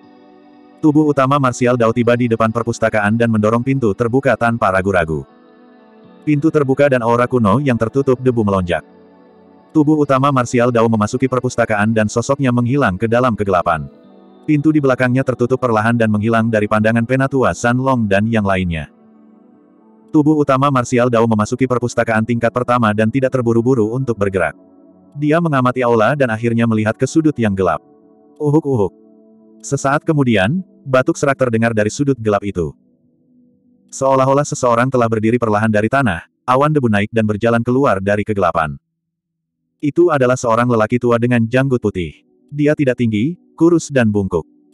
Tubuh utama marsial Dao tiba di depan perpustakaan dan mendorong pintu terbuka tanpa ragu-ragu. Pintu terbuka dan aura kuno yang tertutup debu melonjak. Tubuh utama marsial Dao memasuki perpustakaan dan sosoknya menghilang ke dalam kegelapan. Pintu di belakangnya tertutup perlahan dan menghilang dari pandangan Penatua Zanlong dan yang lainnya. Tubuh utama marsial Dao memasuki perpustakaan tingkat pertama dan tidak terburu-buru untuk bergerak. Dia mengamati aula dan akhirnya melihat ke sudut yang gelap. Uhuk-uhuk. Sesaat kemudian, batuk serak terdengar dari sudut gelap itu. Seolah-olah seseorang telah berdiri perlahan dari tanah, awan debu naik dan berjalan keluar dari kegelapan. Itu adalah seorang lelaki tua dengan janggut putih. Dia tidak tinggi, kurus dan bungkuk.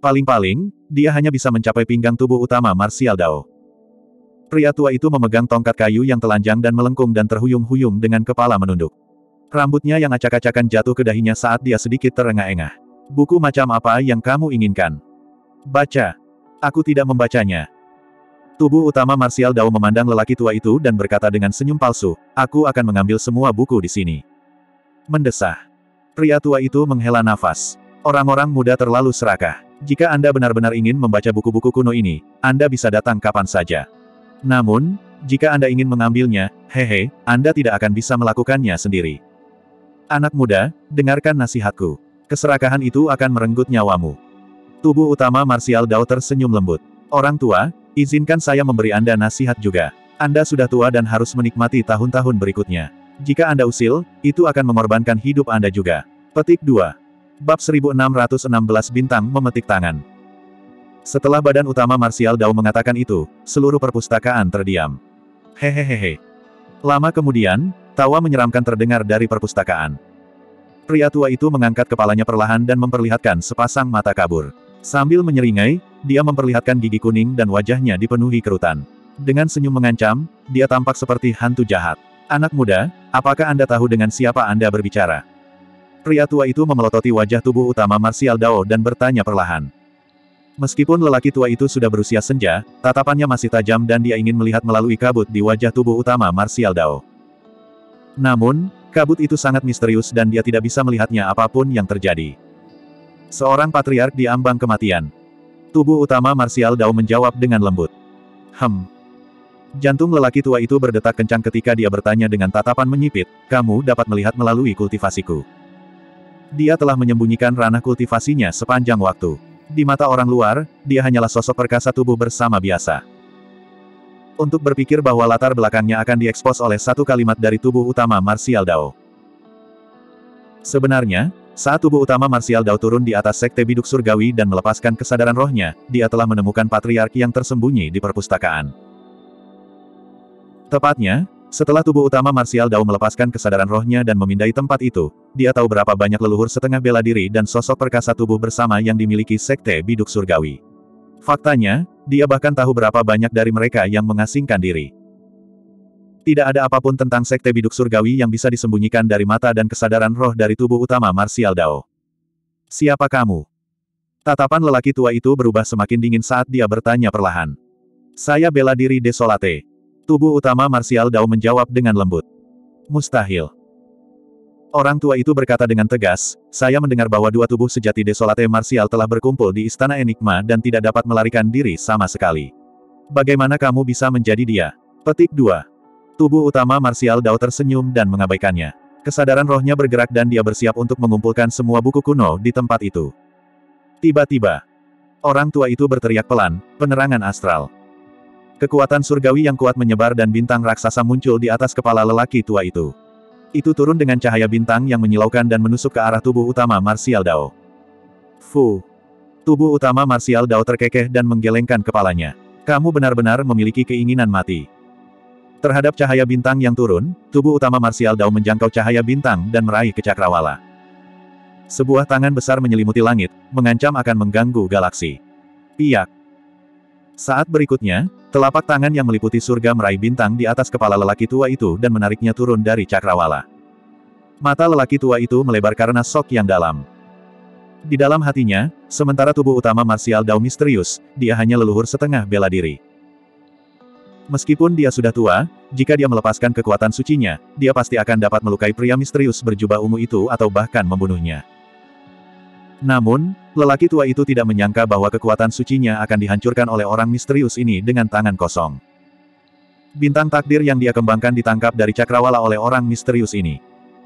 Paling-paling, dia hanya bisa mencapai pinggang tubuh utama marsial Dao. Pria tua itu memegang tongkat kayu yang telanjang dan melengkung dan terhuyung-huyung dengan kepala menunduk. Rambutnya yang acak-acakan jatuh ke dahinya saat dia sedikit terengah-engah. Buku macam apa yang kamu inginkan? Baca. Aku tidak membacanya. Tubuh utama marsial Dao memandang lelaki tua itu dan berkata dengan senyum palsu, aku akan mengambil semua buku di sini. Mendesah. Pria tua itu menghela nafas. Orang-orang muda terlalu serakah. Jika Anda benar-benar ingin membaca buku-buku kuno ini, Anda bisa datang kapan saja. Namun, jika Anda ingin mengambilnya, hehe, Anda tidak akan bisa melakukannya sendiri. Anak muda, dengarkan nasihatku. Keserakahan itu akan merenggut nyawamu. Tubuh utama marsial Dao tersenyum lembut. Orang tua, izinkan saya memberi Anda nasihat juga. Anda sudah tua dan harus menikmati tahun-tahun berikutnya. Jika Anda usil, itu akan mengorbankan hidup Anda juga. Petik 2. Bab 1616 bintang memetik tangan. Setelah badan utama marsial Dao mengatakan itu, seluruh perpustakaan terdiam. Hehehehe. Lama kemudian, tawa menyeramkan terdengar dari perpustakaan. Pria tua itu mengangkat kepalanya perlahan dan memperlihatkan sepasang mata kabur. Sambil menyeringai, dia memperlihatkan gigi kuning dan wajahnya dipenuhi kerutan. Dengan senyum mengancam, dia tampak seperti hantu jahat. Anak muda, apakah Anda tahu dengan siapa Anda berbicara? Pria tua itu memelototi wajah tubuh utama marsial Dao dan bertanya perlahan. Meskipun lelaki tua itu sudah berusia senja, tatapannya masih tajam dan dia ingin melihat melalui kabut di wajah tubuh utama marsial Dao. Namun, kabut itu sangat misterius dan dia tidak bisa melihatnya apapun yang terjadi. Seorang patriark di ambang kematian. Tubuh utama marsial Dao menjawab dengan lembut. Jantung lelaki tua itu berdetak kencang ketika dia bertanya dengan tatapan menyipit, kamu dapat melihat melalui kultivasiku. Dia telah menyembunyikan ranah kultivasinya sepanjang waktu. Di mata orang luar, dia hanyalah sosok perkasa tubuh bersama biasa. Untuk berpikir bahwa latar belakangnya akan diekspos oleh satu kalimat dari tubuh utama marsial Dao. Sebenarnya, saat tubuh utama marsial Dao turun di atas sekte biduk surgawi dan melepaskan kesadaran rohnya, dia telah menemukan patriark yang tersembunyi di perpustakaan. Tepatnya, setelah tubuh utama marsial Dao melepaskan kesadaran rohnya dan memindai tempat itu, dia tahu berapa banyak leluhur setengah bela diri dan sosok perkasa tubuh bersama yang dimiliki sekte biduk surgawi. Faktanya, dia bahkan tahu berapa banyak dari mereka yang mengasingkan diri. Tidak ada apapun tentang sekte biduk surgawi yang bisa disembunyikan dari mata dan kesadaran roh dari tubuh utama marsial Dao. Siapa kamu? Tatapan lelaki tua itu berubah semakin dingin saat dia bertanya perlahan. Saya bela diri Desolate. Tubuh utama marsial Dao menjawab dengan lembut. Mustahil. Orang tua itu berkata dengan tegas, saya mendengar bahwa dua tubuh sejati Desolate marsial telah berkumpul di Istana Enigma dan tidak dapat melarikan diri sama sekali. Bagaimana kamu bisa menjadi dia? Petik 2. Tubuh utama marsial Dao tersenyum dan mengabaikannya. Kesadaran rohnya bergerak dan dia bersiap untuk mengumpulkan semua buku kuno di tempat itu. Tiba-tiba, orang tua itu berteriak pelan, penerangan astral. Kekuatan surgawi yang kuat menyebar dan bintang raksasa muncul di atas kepala lelaki tua itu. Itu turun dengan cahaya bintang yang menyilaukan dan menusuk ke arah tubuh utama marsial Dao. Fu. Tubuh utama marsial Dao terkekeh dan menggelengkan kepalanya. Kamu benar-benar memiliki keinginan mati. Terhadap cahaya bintang yang turun, tubuh utama marsial Dao menjangkau cahaya bintang dan meraih ke cakrawala. Sebuah tangan besar menyelimuti langit, mengancam akan mengganggu galaksi. Piak. Saat berikutnya, telapak tangan yang meliputi surga meraih bintang di atas kepala lelaki tua itu dan menariknya turun dari cakrawala. Mata lelaki tua itu melebar karena shock yang dalam. Di dalam hatinya, sementara tubuh utama marsial Dao misterius, dia hanya leluhur setengah bela diri. Meskipun dia sudah tua, jika dia melepaskan kekuatan sucinya, dia pasti akan dapat melukai pria misterius berjubah ungu itu atau bahkan membunuhnya. Namun, lelaki tua itu tidak menyangka bahwa kekuatan sucinya akan dihancurkan oleh orang misterius ini dengan tangan kosong. Bintang takdir yang dia kembangkan ditangkap dari cakrawala oleh orang misterius ini.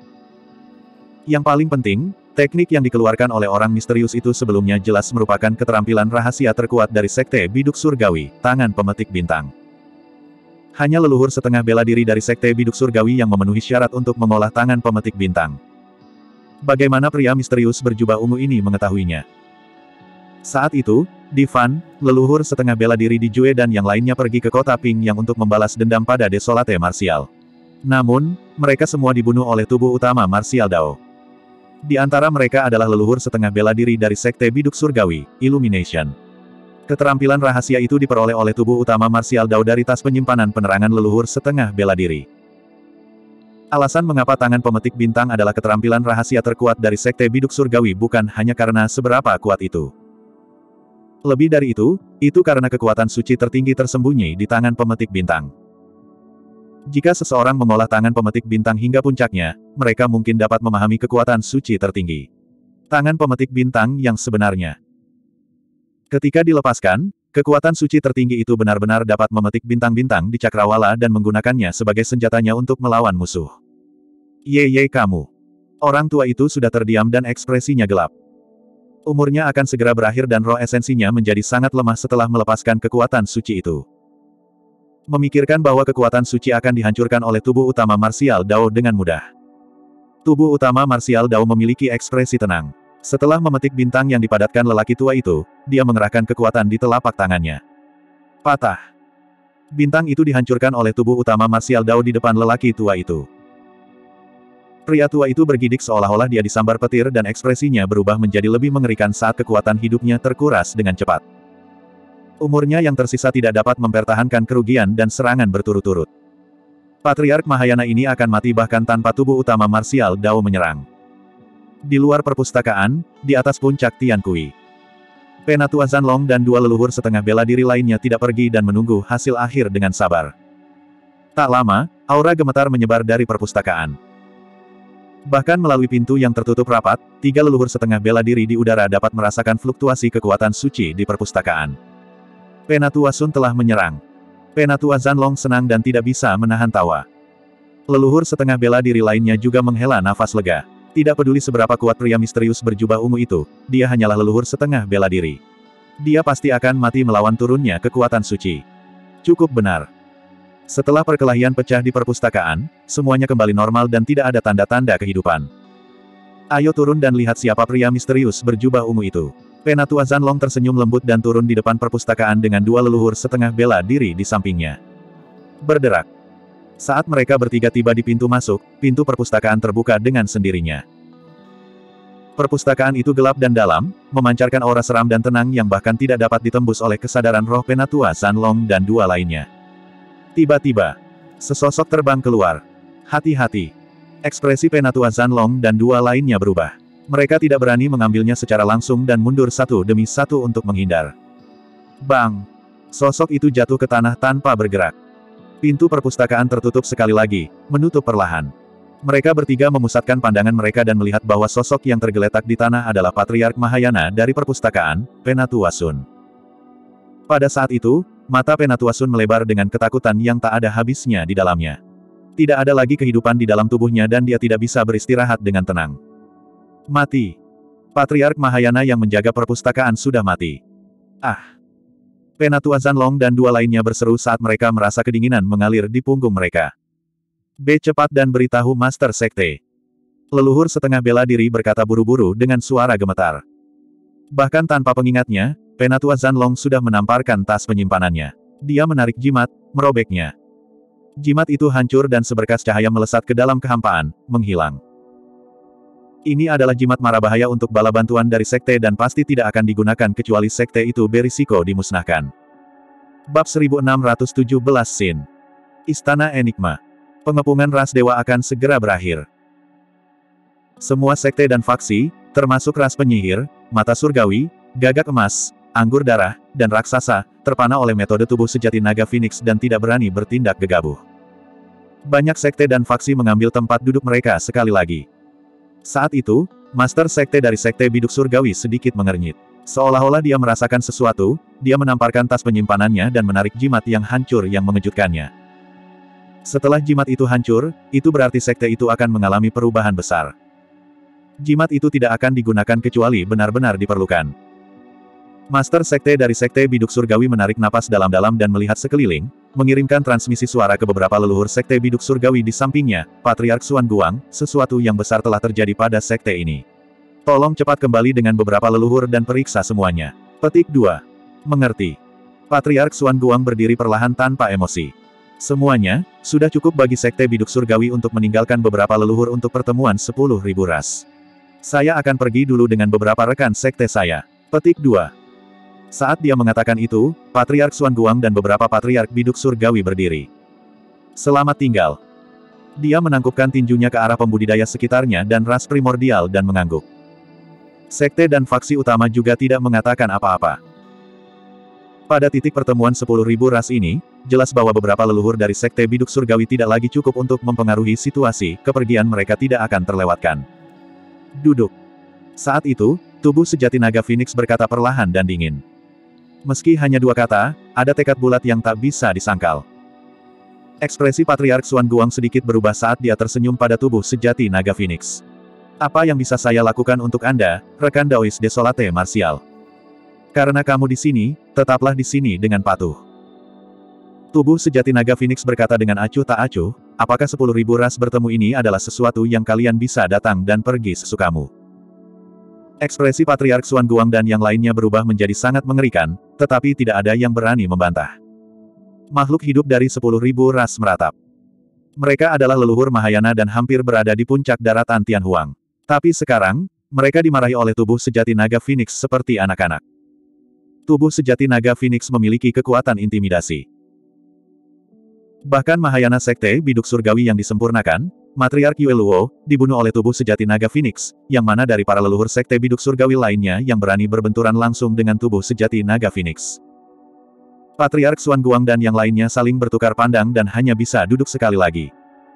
Yang paling penting, teknik yang dikeluarkan oleh orang misterius itu sebelumnya jelas merupakan keterampilan rahasia terkuat dari sekte biduk surgawi, tangan pemetik bintang. Hanya leluhur setengah bela diri dari sekte biduk surgawi yang memenuhi syarat untuk mengolah tangan pemetik bintang. Bagaimana pria misterius berjubah ungu ini mengetahuinya? Saat itu, Divan, leluhur setengah bela diri di Jue dan yang lainnya pergi ke kota Ping yang untuk membalas dendam pada Desolate Martial. Namun, mereka semua dibunuh oleh tubuh utama Martial Dao. Di antara mereka adalah leluhur setengah bela diri dari Sekte Biduk Surgawi, Illumination. Keterampilan rahasia itu diperoleh oleh tubuh utama marsial Dao dari tas penyimpanan penerangan leluhur setengah bela diri. Alasan mengapa tangan pemetik bintang adalah keterampilan rahasia terkuat dari Sekte Biduk Surgawi bukan hanya karena seberapa kuat itu. Lebih dari itu karena kekuatan suci tertinggi tersembunyi di tangan pemetik bintang. Jika seseorang mengolah tangan pemetik bintang hingga puncaknya, mereka mungkin dapat memahami kekuatan suci tertinggi. Tangan pemetik bintang yang sebenarnya. Ketika dilepaskan, kekuatan suci tertinggi itu benar-benar dapat memetik bintang-bintang di cakrawala dan menggunakannya sebagai senjatanya untuk melawan musuh. Ye kamu. Orang tua itu sudah terdiam dan ekspresinya gelap. Umurnya akan segera berakhir dan roh esensinya menjadi sangat lemah setelah melepaskan kekuatan suci itu. Memikirkan bahwa kekuatan suci akan dihancurkan oleh tubuh utama marsial Dao dengan mudah. Tubuh utama marsial Dao memiliki ekspresi tenang. Setelah memetik bintang yang dipadatkan lelaki tua itu, dia mengerahkan kekuatan di telapak tangannya. Patah. Bintang itu dihancurkan oleh tubuh utama marsial Dao di depan lelaki tua itu. Pria tua itu bergidik seolah-olah dia disambar petir dan ekspresinya berubah menjadi lebih mengerikan saat kekuatan hidupnya terkuras dengan cepat. Umurnya yang tersisa tidak dapat mempertahankan kerugian dan serangan berturut-turut. Patriark Mahayana ini akan mati bahkan tanpa tubuh utama marsial Dao menyerang. Di luar perpustakaan, di atas puncak Tian Kui, Penatua Zanlong dan dua leluhur setengah bela diri lainnya tidak pergi dan menunggu hasil akhir dengan sabar. Tak lama, aura gemetar menyebar dari perpustakaan. Bahkan melalui pintu yang tertutup rapat, tiga leluhur setengah bela diri di udara dapat merasakan fluktuasi kekuatan suci di perpustakaan. Penatua Sun telah menyerang. Penatua Zanlong senang dan tidak bisa menahan tawa. Leluhur setengah bela diri lainnya juga menghela nafas lega. Tidak peduli seberapa kuat pria misterius berjubah ungu itu, dia hanyalah leluhur setengah bela diri. Dia pasti akan mati melawan turunnya kekuatan suci. Cukup benar. Setelah perkelahian pecah di perpustakaan, semuanya kembali normal dan tidak ada tanda-tanda kehidupan. Ayo turun dan lihat siapa pria misterius berjubah ungu itu. Penatua Zanlong tersenyum lembut dan turun di depan perpustakaan dengan dua leluhur setengah bela diri di sampingnya. Berderak. Saat mereka bertiga tiba di pintu masuk, pintu perpustakaan terbuka dengan sendirinya. Perpustakaan itu gelap dan dalam, memancarkan aura seram dan tenang yang bahkan tidak dapat ditembus oleh kesadaran roh Penatua Zanlong dan dua lainnya. Tiba-tiba, sesosok terbang keluar. Hati-hati. Ekspresi Penatua Zanlong dan dua lainnya berubah. Mereka tidak berani mengambilnya secara langsung dan mundur satu demi satu untuk menghindar. Bang! Sosok itu jatuh ke tanah tanpa bergerak. Pintu perpustakaan tertutup sekali lagi, menutup perlahan. Mereka bertiga memusatkan pandangan mereka dan melihat bahwa sosok yang tergeletak di tanah adalah Patriark Mahayana dari perpustakaan, Penatua Sun. Pada saat itu, mata Penatua Sun melebar dengan ketakutan yang tak ada habisnya di dalamnya. Tidak ada lagi kehidupan di dalam tubuhnya dan dia tidak bisa beristirahat dengan tenang. Mati. Patriark Mahayana yang menjaga perpustakaan sudah mati. Ah! Penatua Zanlong dan dua lainnya berseru saat mereka merasa kedinginan mengalir di punggung mereka. Cepat dan beritahu Master Sekte. Leluhur setengah bela diri berkata buru-buru dengan suara gemetar. Bahkan tanpa pengingatnya, Penatua Zanlong sudah menamparkan tas penyimpanannya. Dia menarik jimat, merobeknya. Jimat itu hancur dan seberkas cahaya melesat ke dalam kehampaan, menghilang. Ini adalah jimat mara bahaya untuk bala bantuan dari sekte dan pasti tidak akan digunakan kecuali sekte itu berisiko dimusnahkan. Bab 1617 Sin. Istana Enigma. Pengepungan ras dewa akan segera berakhir. Semua sekte dan faksi, termasuk ras penyihir, mata surgawi, gagak emas, anggur darah, dan raksasa, terpana oleh metode tubuh sejati naga Phoenix dan tidak berani bertindak gegabah. Banyak sekte dan faksi mengambil tempat duduk mereka sekali lagi. Saat itu, Master Sekte dari Sekte Biduk Surgawi sedikit mengernyit. Seolah-olah dia merasakan sesuatu, dia menamparkan tas penyimpanannya dan menarik jimat yang hancur yang mengejutkannya. Setelah jimat itu hancur, itu berarti sekte itu akan mengalami perubahan besar. Jimat itu tidak akan digunakan kecuali benar-benar diperlukan. Master Sekte dari Sekte Biduk Surgawi menarik napas dalam-dalam dan melihat sekeliling, mengirimkan transmisi suara ke beberapa leluhur Sekte Biduk Surgawi di sampingnya. Patriark Xuan Guang, sesuatu yang besar telah terjadi pada sekte ini. Tolong cepat kembali dengan beberapa leluhur dan periksa semuanya. Petik 2. Mengerti. Patriark Xuan Guang berdiri perlahan tanpa emosi. Semuanya, sudah cukup bagi Sekte Biduk Surgawi untuk meninggalkan beberapa leluhur untuk pertemuan 10.000 ras. Saya akan pergi dulu dengan beberapa rekan sekte saya. Petik 2. Saat dia mengatakan itu, Patriark Xuan Guang dan beberapa Patriark Biduk Surgawi berdiri. Selamat tinggal. Dia menangkupkan tinjunya ke arah pembudidaya sekitarnya dan ras primordial dan mengangguk. Sekte dan faksi utama juga tidak mengatakan apa-apa. Pada titik pertemuan 10.000 ras ini, jelas bahwa beberapa leluhur dari Sekte Biduk Surgawi tidak lagi cukup untuk mempengaruhi situasi, kepergian mereka tidak akan terlewatkan. Duduk. Saat itu, tubuh sejati naga Phoenix berkata perlahan dan dingin. Meski hanya 2 kata, ada tekad bulat yang tak bisa disangkal. Ekspresi Patriark Xuan Guang sedikit berubah saat dia tersenyum pada tubuh sejati naga Phoenix. Apa yang bisa saya lakukan untuk Anda, rekan Daois Desolate Martial? Karena kamu di sini, tetaplah di sini dengan patuh. Tubuh sejati naga Phoenix berkata dengan acuh tak acuh, apakah 10.000 ras bertemu ini adalah sesuatu yang kalian bisa datang dan pergi sesukamu? Ekspresi Patriark Xuan Guang dan yang lainnya berubah menjadi sangat mengerikan, tetapi tidak ada yang berani membantah. Makhluk hidup dari 10.000 ras meratap. Mereka adalah leluhur Mahayana dan hampir berada di puncak daratan Tianhuang. Tapi sekarang, mereka dimarahi oleh tubuh sejati naga Phoenix seperti anak-anak. Tubuh sejati naga Phoenix memiliki kekuatan intimidasi. Bahkan Mahayana Sekte Biduk Surgawi yang disempurnakan, Matriark Yue Luo, dibunuh oleh tubuh sejati naga Phoenix, yang mana dari para leluhur Sekte Biduk Surgawi lainnya yang berani berbenturan langsung dengan tubuh sejati naga Phoenix. Patriark Xuan Guang dan yang lainnya saling bertukar pandang dan hanya bisa duduk sekali lagi.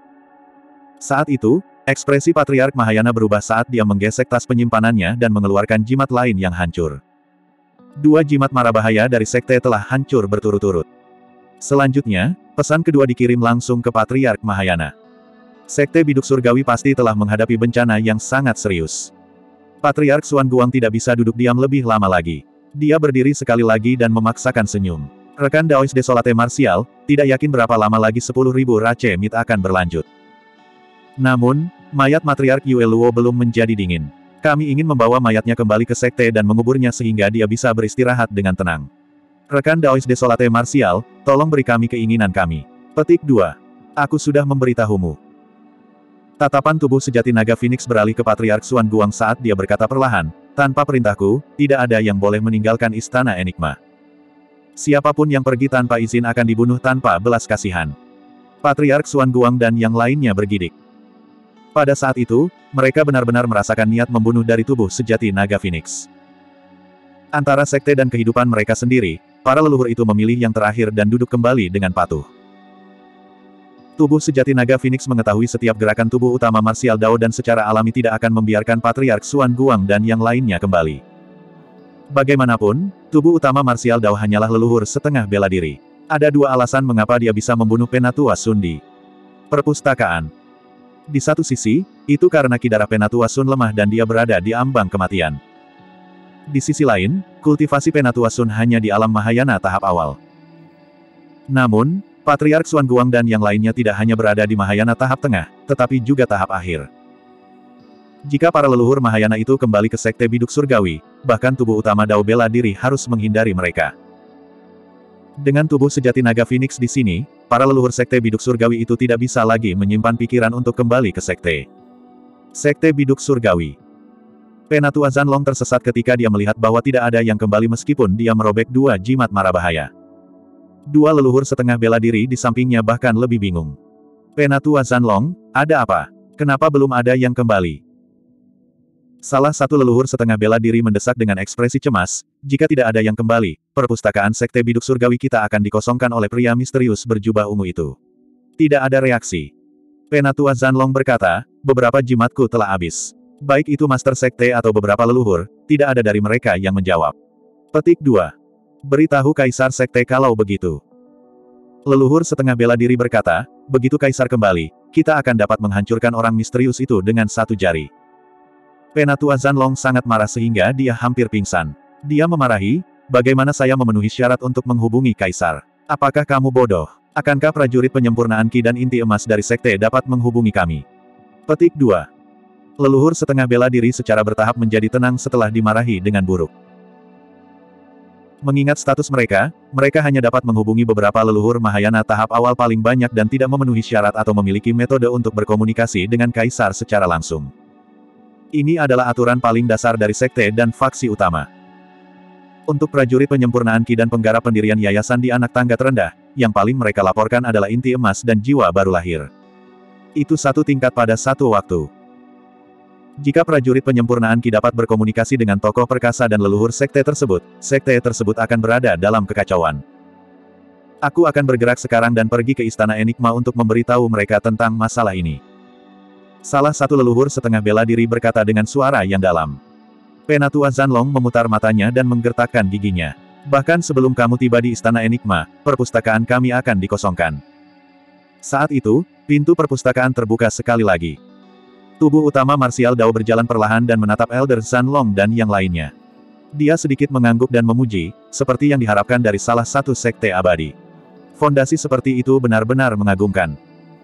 Saat itu, ekspresi Patriark Mahayana berubah saat dia menggesek tas penyimpanannya dan mengeluarkan jimat lain yang hancur. 2 jimat mara bahaya dari sekte telah hancur berturut-turut. Selanjutnya, pesan kedua dikirim langsung ke Patriark Mahayana. Sekte Biduk Surgawi pasti telah menghadapi bencana yang sangat serius. Patriark Xuan Guang tidak bisa duduk diam lebih lama lagi. Dia berdiri sekali lagi dan memaksakan senyum. Rekan Daois Desolate Martial, tidak yakin berapa lama lagi 10.000 Rache Mit akan berlanjut. Namun, mayat Matriark Yue Luo belum menjadi dingin. Kami ingin membawa mayatnya kembali ke sekte dan menguburnya sehingga dia bisa beristirahat dengan tenang. Rekan Daois Desolate Martial, tolong beri kami keinginan kami. Petik 2. Aku sudah memberitahumu. Tatapan tubuh sejati naga Phoenix beralih ke Patriark Xuan Guang saat dia berkata perlahan, tanpa perintahku, tidak ada yang boleh meninggalkan istana Enigma. Siapapun yang pergi tanpa izin akan dibunuh tanpa belas kasihan. Patriark Xuan Guang dan yang lainnya bergidik. Pada saat itu, mereka benar-benar merasakan niat membunuh dari tubuh sejati naga Phoenix. Antara sekte dan kehidupan mereka sendiri, para leluhur itu memilih yang terakhir dan duduk kembali dengan patuh. Tubuh sejati naga Phoenix mengetahui setiap gerakan tubuh utama Martial Dao dan secara alami tidak akan membiarkan Patriark Xuan Guang dan yang lainnya kembali. Bagaimanapun, tubuh utama Martial Dao hanyalah leluhur setengah bela diri. Ada 2 alasan mengapa dia bisa membunuh Penatua Sun di perpustakaan. Di satu sisi, itu karena Ki darah Penatua Sun lemah dan dia berada di ambang kematian. Di sisi lain, kultivasi Penatua Sun hanya di alam Mahayana tahap awal. Namun, Patriark Xuan Guang dan yang lainnya tidak hanya berada di Mahayana tahap tengah, tetapi juga tahap akhir. Jika para leluhur Mahayana itu kembali ke Sekte Biduk Surgawi, bahkan tubuh utama Dao bela diri harus menghindari mereka. Dengan tubuh sejati naga Phoenix di sini, para leluhur Sekte Biduk Surgawi itu tidak bisa lagi menyimpan pikiran untuk kembali ke Sekte. Sekte Biduk Surgawi. Penatua Zanlong tersesat ketika dia melihat bahwa tidak ada yang kembali meskipun dia merobek 2 jimat mara bahaya. 2 leluhur setengah bela diri di sampingnya bahkan lebih bingung. Penatua Zanlong, ada apa? Kenapa belum ada yang kembali? Salah satu leluhur setengah bela diri mendesak dengan ekspresi cemas, jika tidak ada yang kembali, perpustakaan Sekte Biduk Surgawi kita akan dikosongkan oleh pria misterius berjubah ungu itu. Tidak ada reaksi. Penatua Zanlong berkata, beberapa jimatku telah habis. Baik itu Master Sekte atau beberapa leluhur, tidak ada dari mereka yang menjawab. Petik 2. Beritahu Kaisar Sekte kalau begitu. Leluhur setengah bela diri berkata, begitu Kaisar kembali, kita akan dapat menghancurkan orang misterius itu dengan 1 jari. Penatua Zanlong sangat marah sehingga dia hampir pingsan. Dia memarahi, bagaimana saya memenuhi syarat untuk menghubungi Kaisar? Apakah kamu bodoh? Akankah prajurit penyempurnaan Ki dan inti emas dari Sekte dapat menghubungi kami? Petik 2. Leluhur setengah bela diri secara bertahap menjadi tenang setelah dimarahi dengan buruk. Mengingat status mereka, mereka hanya dapat menghubungi beberapa leluhur Mahayana tahap awal paling banyak dan tidak memenuhi syarat atau memiliki metode untuk berkomunikasi dengan Kaisar secara langsung. Ini adalah aturan paling dasar dari sekte dan faksi utama. Untuk prajurit penyempurnaan ki dan penggarap pendirian yayasan di anak tangga terendah, yang paling mereka laporkan adalah inti emas dan jiwa baru lahir. Itu satu tingkat pada satu waktu. Jika prajurit penyempurnaan ki dapat berkomunikasi dengan tokoh perkasa dan leluhur sekte tersebut akan berada dalam kekacauan. Aku akan bergerak sekarang dan pergi ke Istana Enigma untuk memberitahu mereka tentang masalah ini. Salah satu leluhur setengah bela diri berkata dengan suara yang dalam. Penatua Zanlong memutar matanya dan menggertakkan giginya. Bahkan sebelum kamu tiba di Istana Enigma, perpustakaan kami akan dikosongkan. Saat itu, pintu perpustakaan terbuka sekali lagi. Tubuh utama Martial Dao berjalan perlahan dan menatap Elder Zanlong dan yang lainnya. Dia sedikit mengangguk dan memuji, seperti yang diharapkan dari salah satu sekte abadi. Fondasi seperti itu benar-benar mengagumkan.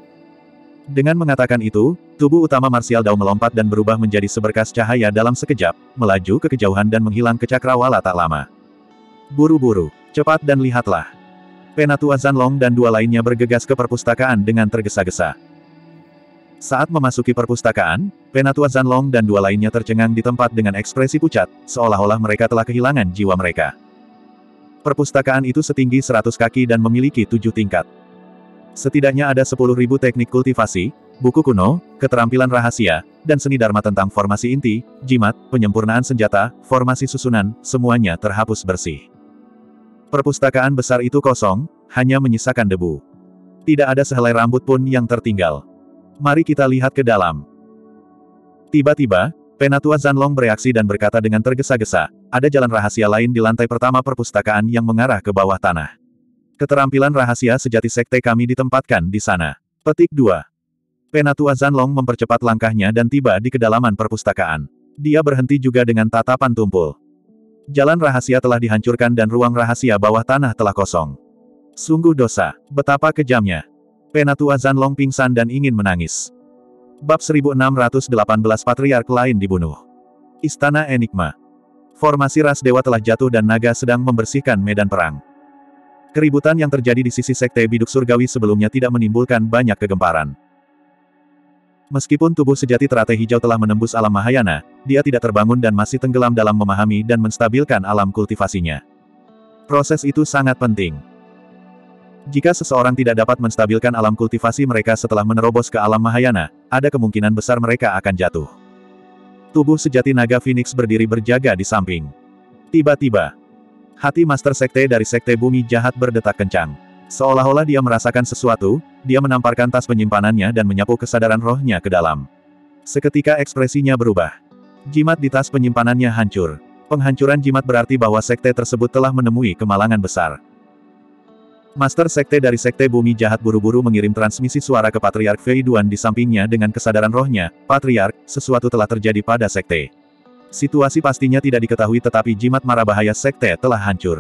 Dengan mengatakan itu, tubuh utama Martial Dao melompat dan berubah menjadi seberkas cahaya dalam sekejap, melaju ke kejauhan dan menghilang ke cakrawala tak lama. Buru-buru, cepat dan lihatlah. Penatua Zanlong dan dua lainnya bergegas ke perpustakaan dengan tergesa-gesa. Saat memasuki perpustakaan, Penatua Zanlong dan dua lainnya tercengang di tempat dengan ekspresi pucat, seolah-olah mereka telah kehilangan jiwa mereka. Perpustakaan itu setinggi 100 kaki dan memiliki 7 tingkat. Setidaknya ada 10.000 teknik kultivasi, buku kuno, keterampilan rahasia, dan seni dharma tentang formasi inti, jimat, penyempurnaan senjata, formasi susunan, semuanya terhapus bersih. Perpustakaan besar itu kosong, hanya menyisakan debu. Tidak ada sehelai rambut pun yang tertinggal. Mari kita lihat ke dalam. Tiba-tiba, Penatua Zanlong bereaksi dan berkata dengan tergesa-gesa, ada jalan rahasia lain di lantai pertama perpustakaan yang mengarah ke bawah tanah. Keterampilan rahasia sejati sekte kami ditempatkan di sana. Petik 2. Penatua Zanlong mempercepat langkahnya dan tiba di kedalaman perpustakaan. Dia berhenti juga dengan tatapan tumpul. Jalan rahasia telah dihancurkan dan ruang rahasia bawah tanah telah kosong. Sungguh dosa, betapa kejamnya. Penatua Zanlong pingsan dan ingin menangis. Bab 1618 Patriark lain dibunuh. Istana Enigma. Formasi ras dewa telah jatuh dan naga sedang membersihkan medan perang. Keributan yang terjadi di sisi sekte biduk surgawi sebelumnya tidak menimbulkan banyak kegemparan. Meskipun tubuh sejati teratai hijau telah menembus alam Mahayana, dia tidak terbangun dan masih tenggelam dalam memahami dan menstabilkan alam kultivasinya. Proses itu sangat penting. Jika seseorang tidak dapat menstabilkan alam kultivasi mereka setelah menerobos ke alam Mahayana, ada kemungkinan besar mereka akan jatuh. Tubuh sejati naga Phoenix berdiri berjaga di samping. Tiba-tiba, hati Master Sekte dari Sekte Bumi Jahat berdetak kencang. Seolah-olah dia merasakan sesuatu, dia menamparkan tas penyimpanannya dan menyapu kesadaran rohnya ke dalam. Seketika ekspresinya berubah. Jimat di tas penyimpanannya hancur. Penghancuran jimat berarti bahwa sekte tersebut telah menemui kemalangan besar. Master Sekte dari Sekte Bumi Jahat buru-buru mengirim transmisi suara ke Patriark Fei Duan di sampingnya dengan kesadaran rohnya, Patriark, sesuatu telah terjadi pada sekte. Situasi pastinya tidak diketahui tetapi jimat mara bahaya sekte telah hancur.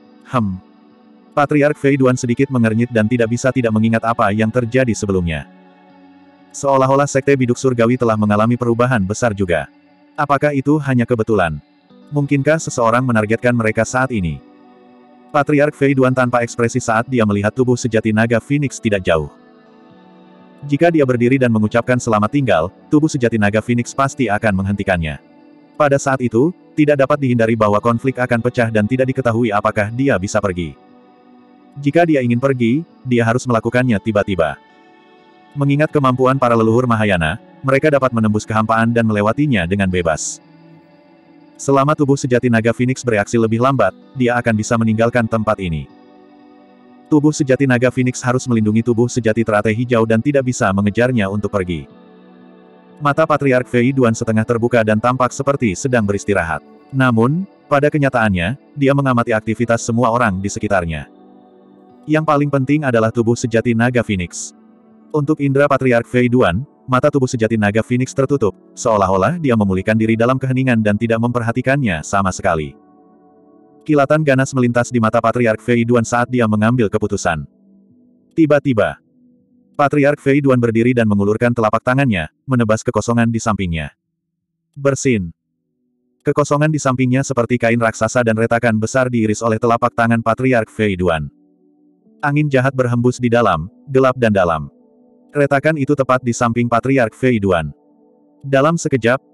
Patriark Fei Duan sedikit mengernyit dan tidak bisa tidak mengingat apa yang terjadi sebelumnya. Seolah-olah sekte biduk surgawi telah mengalami perubahan besar juga. Apakah itu hanya kebetulan? Mungkinkah seseorang menargetkan mereka saat ini? Patriark Fei Duan tanpa ekspresi saat dia melihat tubuh sejati naga Phoenix tidak jauh. Jika dia berdiri dan mengucapkan selamat tinggal, tubuh sejati naga Phoenix pasti akan menghentikannya. Pada saat itu, tidak dapat dihindari bahwa konflik akan pecah dan tidak diketahui apakah dia bisa pergi. Jika dia ingin pergi, dia harus melakukannya tiba-tiba. Mengingat kemampuan para leluhur Mahayana, mereka dapat menembus kehampaan dan melewatinya dengan bebas. Selama tubuh sejati naga Phoenix bereaksi lebih lambat, dia akan bisa meninggalkan tempat ini. Tubuh sejati naga Phoenix harus melindungi tubuh sejati teratai hijau dan tidak bisa mengejarnya untuk pergi. Mata Patriark Fei Duan setengah terbuka dan tampak seperti sedang beristirahat. Namun, pada kenyataannya, dia mengamati aktivitas semua orang di sekitarnya. Yang paling penting adalah tubuh sejati naga Phoenix. Untuk indera Patriark Fei Duan, mata tubuh sejati naga Phoenix tertutup, seolah-olah dia memulihkan diri dalam keheningan dan tidak memperhatikannya sama sekali. Kilatan ganas melintas di mata Patriark Fei Duan saat dia mengambil keputusan. Tiba-tiba, Patriark Fei Duan berdiri dan mengulurkan telapak tangannya, menebas kekosongan di sampingnya. Bersin. Kekosongan di sampingnya seperti kain raksasa dan retakan besar diiris oleh telapak tangan Patriark Fei Duan. Angin jahat berhembus di dalam, gelap dan dalam. Retakan itu tepat di samping Patriark Fei Duan. Dalam sekejap,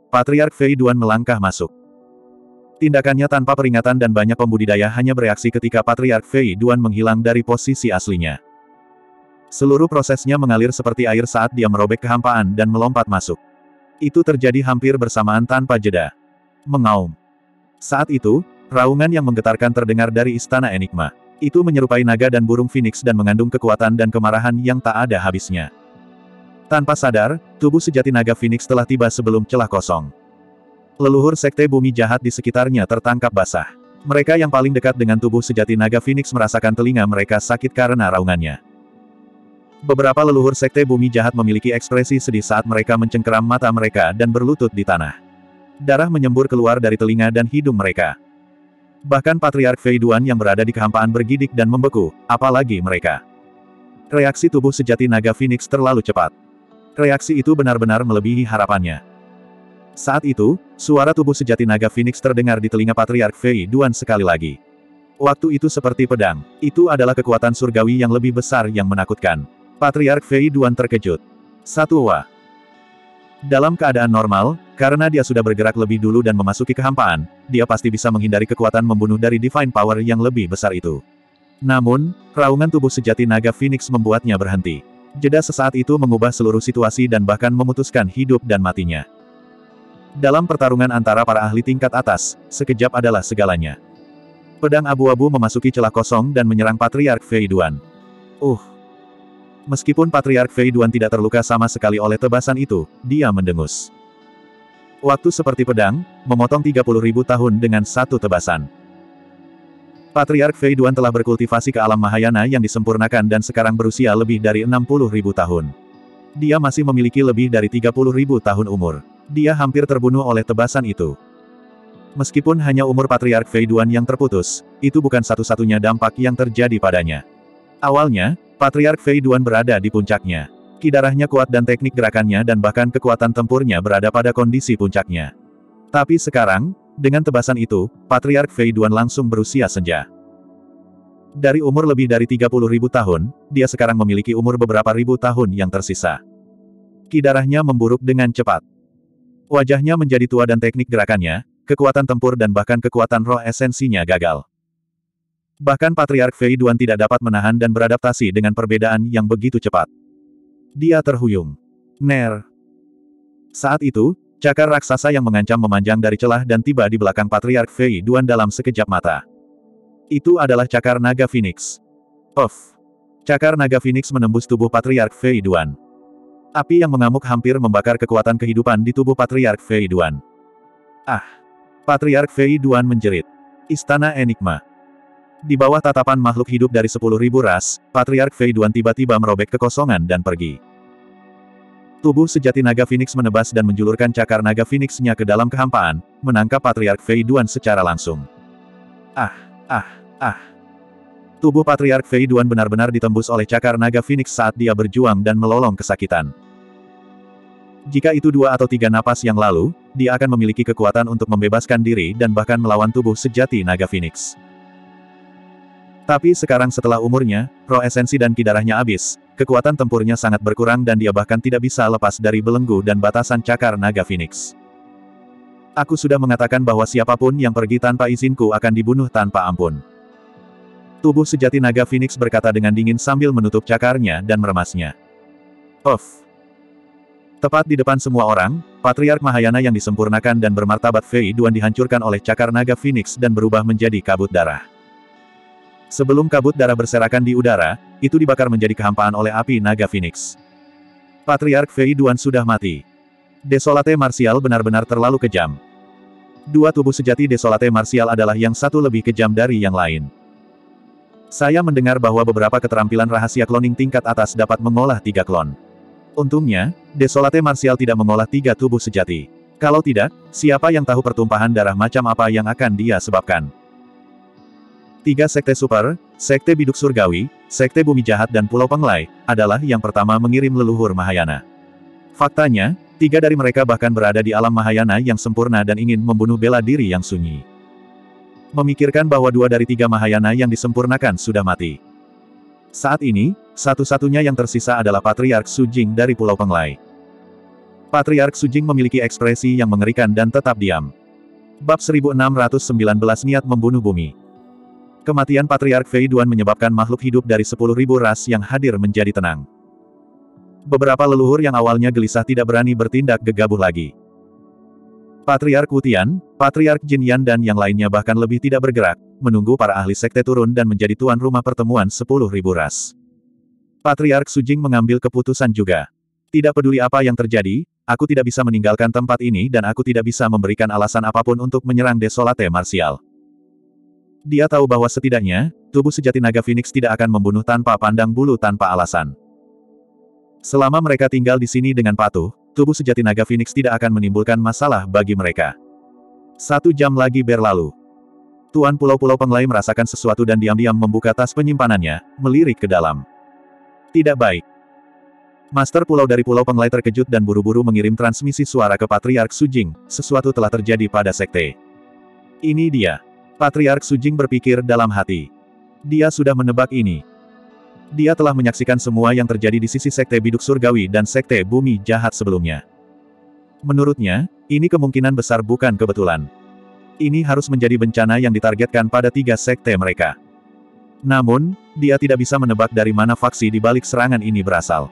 Patriark Fei Duan melangkah masuk. Tindakannya tanpa peringatan dan banyak pembudidaya hanya bereaksi ketika Patriark Fei Duan menghilang dari posisi aslinya. Seluruh prosesnya mengalir seperti air saat dia merobek kehampaan dan melompat masuk. Itu terjadi hampir bersamaan tanpa jeda. Mengaum. Saat itu, raungan yang menggetarkan terdengar dari Istana Enigma. Itu menyerupai naga dan burung Phoenix dan mengandung kekuatan dan kemarahan yang tak ada habisnya. Tanpa sadar, tubuh sejati naga Phoenix telah tiba sebelum celah kosong. Leluhur Sekte Bumi Jahat di sekitarnya tertangkap basah. Mereka yang paling dekat dengan tubuh sejati naga Phoenix merasakan telinga mereka sakit karena raungannya. Beberapa leluhur Sekte Bumi Jahat memiliki ekspresi sedih saat mereka mencengkeram mata mereka dan berlutut di tanah. Darah menyembur keluar dari telinga dan hidung mereka. Bahkan Patriark Fei Duan yang berada di kehampaan bergidik dan membeku, apalagi mereka. Reaksi tubuh sejati naga Phoenix terlalu cepat. Reaksi itu benar-benar melebihi harapannya. Saat itu, suara tubuh sejati naga Phoenix terdengar di telinga Patriark Fei Duan sekali lagi. Waktu itu seperti pedang. Itu adalah kekuatan surgawi yang lebih besar yang menakutkan. Patriark Fei Duan terkejut. Satu wah. Dalam keadaan normal, karena dia sudah bergerak lebih dulu dan memasuki kehampaan, dia pasti bisa menghindari kekuatan membunuh dari Divine Power yang lebih besar itu. Namun, raungan tubuh sejati naga Phoenix membuatnya berhenti. Jeda sesaat itu mengubah seluruh situasi dan bahkan memutuskan hidup dan matinya. Dalam pertarungan antara para ahli tingkat atas, sekejap adalah segalanya. Pedang abu-abu memasuki celah kosong dan menyerang Patriark Fei Duan. Meskipun Patriark Fei Duan tidak terluka sama sekali oleh tebasan itu, dia mendengus. Waktu seperti pedang, memotong 30.000 tahun dengan satu tebasan. Patriark Fei Duan telah berkultivasi ke alam Mahayana yang disempurnakan dan sekarang berusia lebih dari 60.000 tahun. Dia masih memiliki lebih dari 30.000 tahun umur. Dia hampir terbunuh oleh tebasan itu. Meskipun hanya umur Patriark Fei Duan yang terputus, itu bukan satu-satunya dampak yang terjadi padanya. Awalnya, Patriark Fei Duan berada di puncaknya. Ki darahnya kuat dan teknik gerakannya dan bahkan kekuatan tempurnya berada pada kondisi puncaknya. Tapi sekarang, dengan tebasan itu, Patriark Fei Duan langsung berusia senja. Dari umur lebih dari 30.000 tahun, dia sekarang memiliki umur beberapa ribu tahun yang tersisa. Ki darahnya memburuk dengan cepat. Wajahnya menjadi tua dan teknik gerakannya, kekuatan tempur dan bahkan kekuatan roh esensinya gagal. Bahkan Patriark Fei Duan tidak dapat menahan dan beradaptasi dengan perbedaan yang begitu cepat. Dia terhuyung. Ner. Saat itu, cakar raksasa yang mengancam memanjang dari celah dan tiba di belakang Patriark Fei Duan dalam sekejap mata. Itu adalah cakar naga Phoenix. Cakar naga Phoenix menembus tubuh Patriark Fei Duan. Api yang mengamuk hampir membakar kekuatan kehidupan di tubuh Patriark Fei Duan. Patriark Fei Duan menjerit. Istana Enigma. Di bawah tatapan makhluk hidup dari 10.000 ras, Patriark Fei Duan tiba-tiba merobek kekosongan dan pergi. Tubuh sejati naga Phoenix menebas dan menjulurkan cakar naga Phoenix-nya ke dalam kehampaan, menangkap Patriark Fei Duan secara langsung. Tubuh Patriark Fei Duan benar-benar ditembus oleh cakar naga Phoenix saat dia berjuang dan melolong kesakitan. Jika itu 2 atau 3 napas yang lalu, dia akan memiliki kekuatan untuk membebaskan diri dan bahkan melawan tubuh sejati naga Phoenix. Tapi sekarang setelah umurnya, roh esensi dan ki darahnya habis, kekuatan tempurnya sangat berkurang dan dia bahkan tidak bisa lepas dari belenggu dan batasan cakar naga Phoenix. Aku sudah mengatakan bahwa siapapun yang pergi tanpa izinku akan dibunuh tanpa ampun. Tubuh sejati naga Phoenix berkata dengan dingin sambil menutup cakarnya dan meremasnya. Tepat di depan semua orang, Patriark Mahayana yang disempurnakan dan bermartabat Fei Duan dihancurkan oleh cakar naga Phoenix dan berubah menjadi kabut darah. Sebelum kabut darah berserakan di udara, itu dibakar menjadi kehampaan oleh api naga Phoenix. Patriark Fei Duan sudah mati. Desolate Martial benar-benar terlalu kejam. 2 tubuh sejati Desolate Martial adalah yang satu lebih kejam dari yang lain. Saya mendengar bahwa beberapa keterampilan rahasia cloning tingkat atas dapat mengolah 3 klon. Untungnya, Desolate Martial tidak mengolah 3 tubuh sejati. Kalau tidak, siapa yang tahu pertumpahan darah macam apa yang akan dia sebabkan. 3 sekte super, sekte biduk surgawi, sekte bumi jahat dan pulau Penglai, adalah yang pertama mengirim leluhur Mahayana. Faktanya, 3 dari mereka bahkan berada di alam Mahayana yang sempurna dan ingin membunuh bela diri yang sunyi. Memikirkan bahwa 2 dari 3 Mahayana yang disempurnakan sudah mati. Saat ini, satu-satunya yang tersisa adalah Patriark Su Jing dari pulau Penglai. Patriark Sujing memiliki ekspresi yang mengerikan dan tetap diam. Bab 1619 Niat Membunuh Bumi. Kematian Patriark Fei Duan menyebabkan makhluk hidup dari 10.000 ras yang hadir menjadi tenang. Beberapa leluhur yang awalnya gelisah tidak berani bertindak gegabah lagi. Patriark Wu Tian, Patriark Jin Yan dan yang lainnya bahkan lebih tidak bergerak, menunggu para ahli sekte turun dan menjadi tuan rumah pertemuan 10.000 ras. Patriark Sujing mengambil keputusan juga. Tidak peduli apa yang terjadi, aku tidak bisa meninggalkan tempat ini dan aku tidak bisa memberikan alasan apapun untuk menyerang Desolate Martial. Dia tahu bahwa setidaknya, tubuh sejati naga Phoenix tidak akan membunuh tanpa pandang bulu tanpa alasan. Selama mereka tinggal di sini dengan patuh, tubuh sejati naga Phoenix tidak akan menimbulkan masalah bagi mereka. 1 jam lagi berlalu. Tuan Pulau-Pulau Penglai merasakan sesuatu dan diam-diam membuka tas penyimpanannya, melirik ke dalam. Tidak baik. Master Pulau dari Pulau Penglai terkejut dan buru-buru mengirim transmisi suara ke Patriark Sujing, sesuatu telah terjadi pada sekte. Ini dia. Patriark Sujing berpikir dalam hati. Dia sudah menebak ini. Dia telah menyaksikan semua yang terjadi di sisi sekte Biduk Surgawi dan sekte Bumi Jahat sebelumnya. Menurutnya, ini kemungkinan besar bukan kebetulan. Ini harus menjadi bencana yang ditargetkan pada 3 sekte mereka. Namun, dia tidak bisa menebak dari mana faksi di balik serangan ini berasal.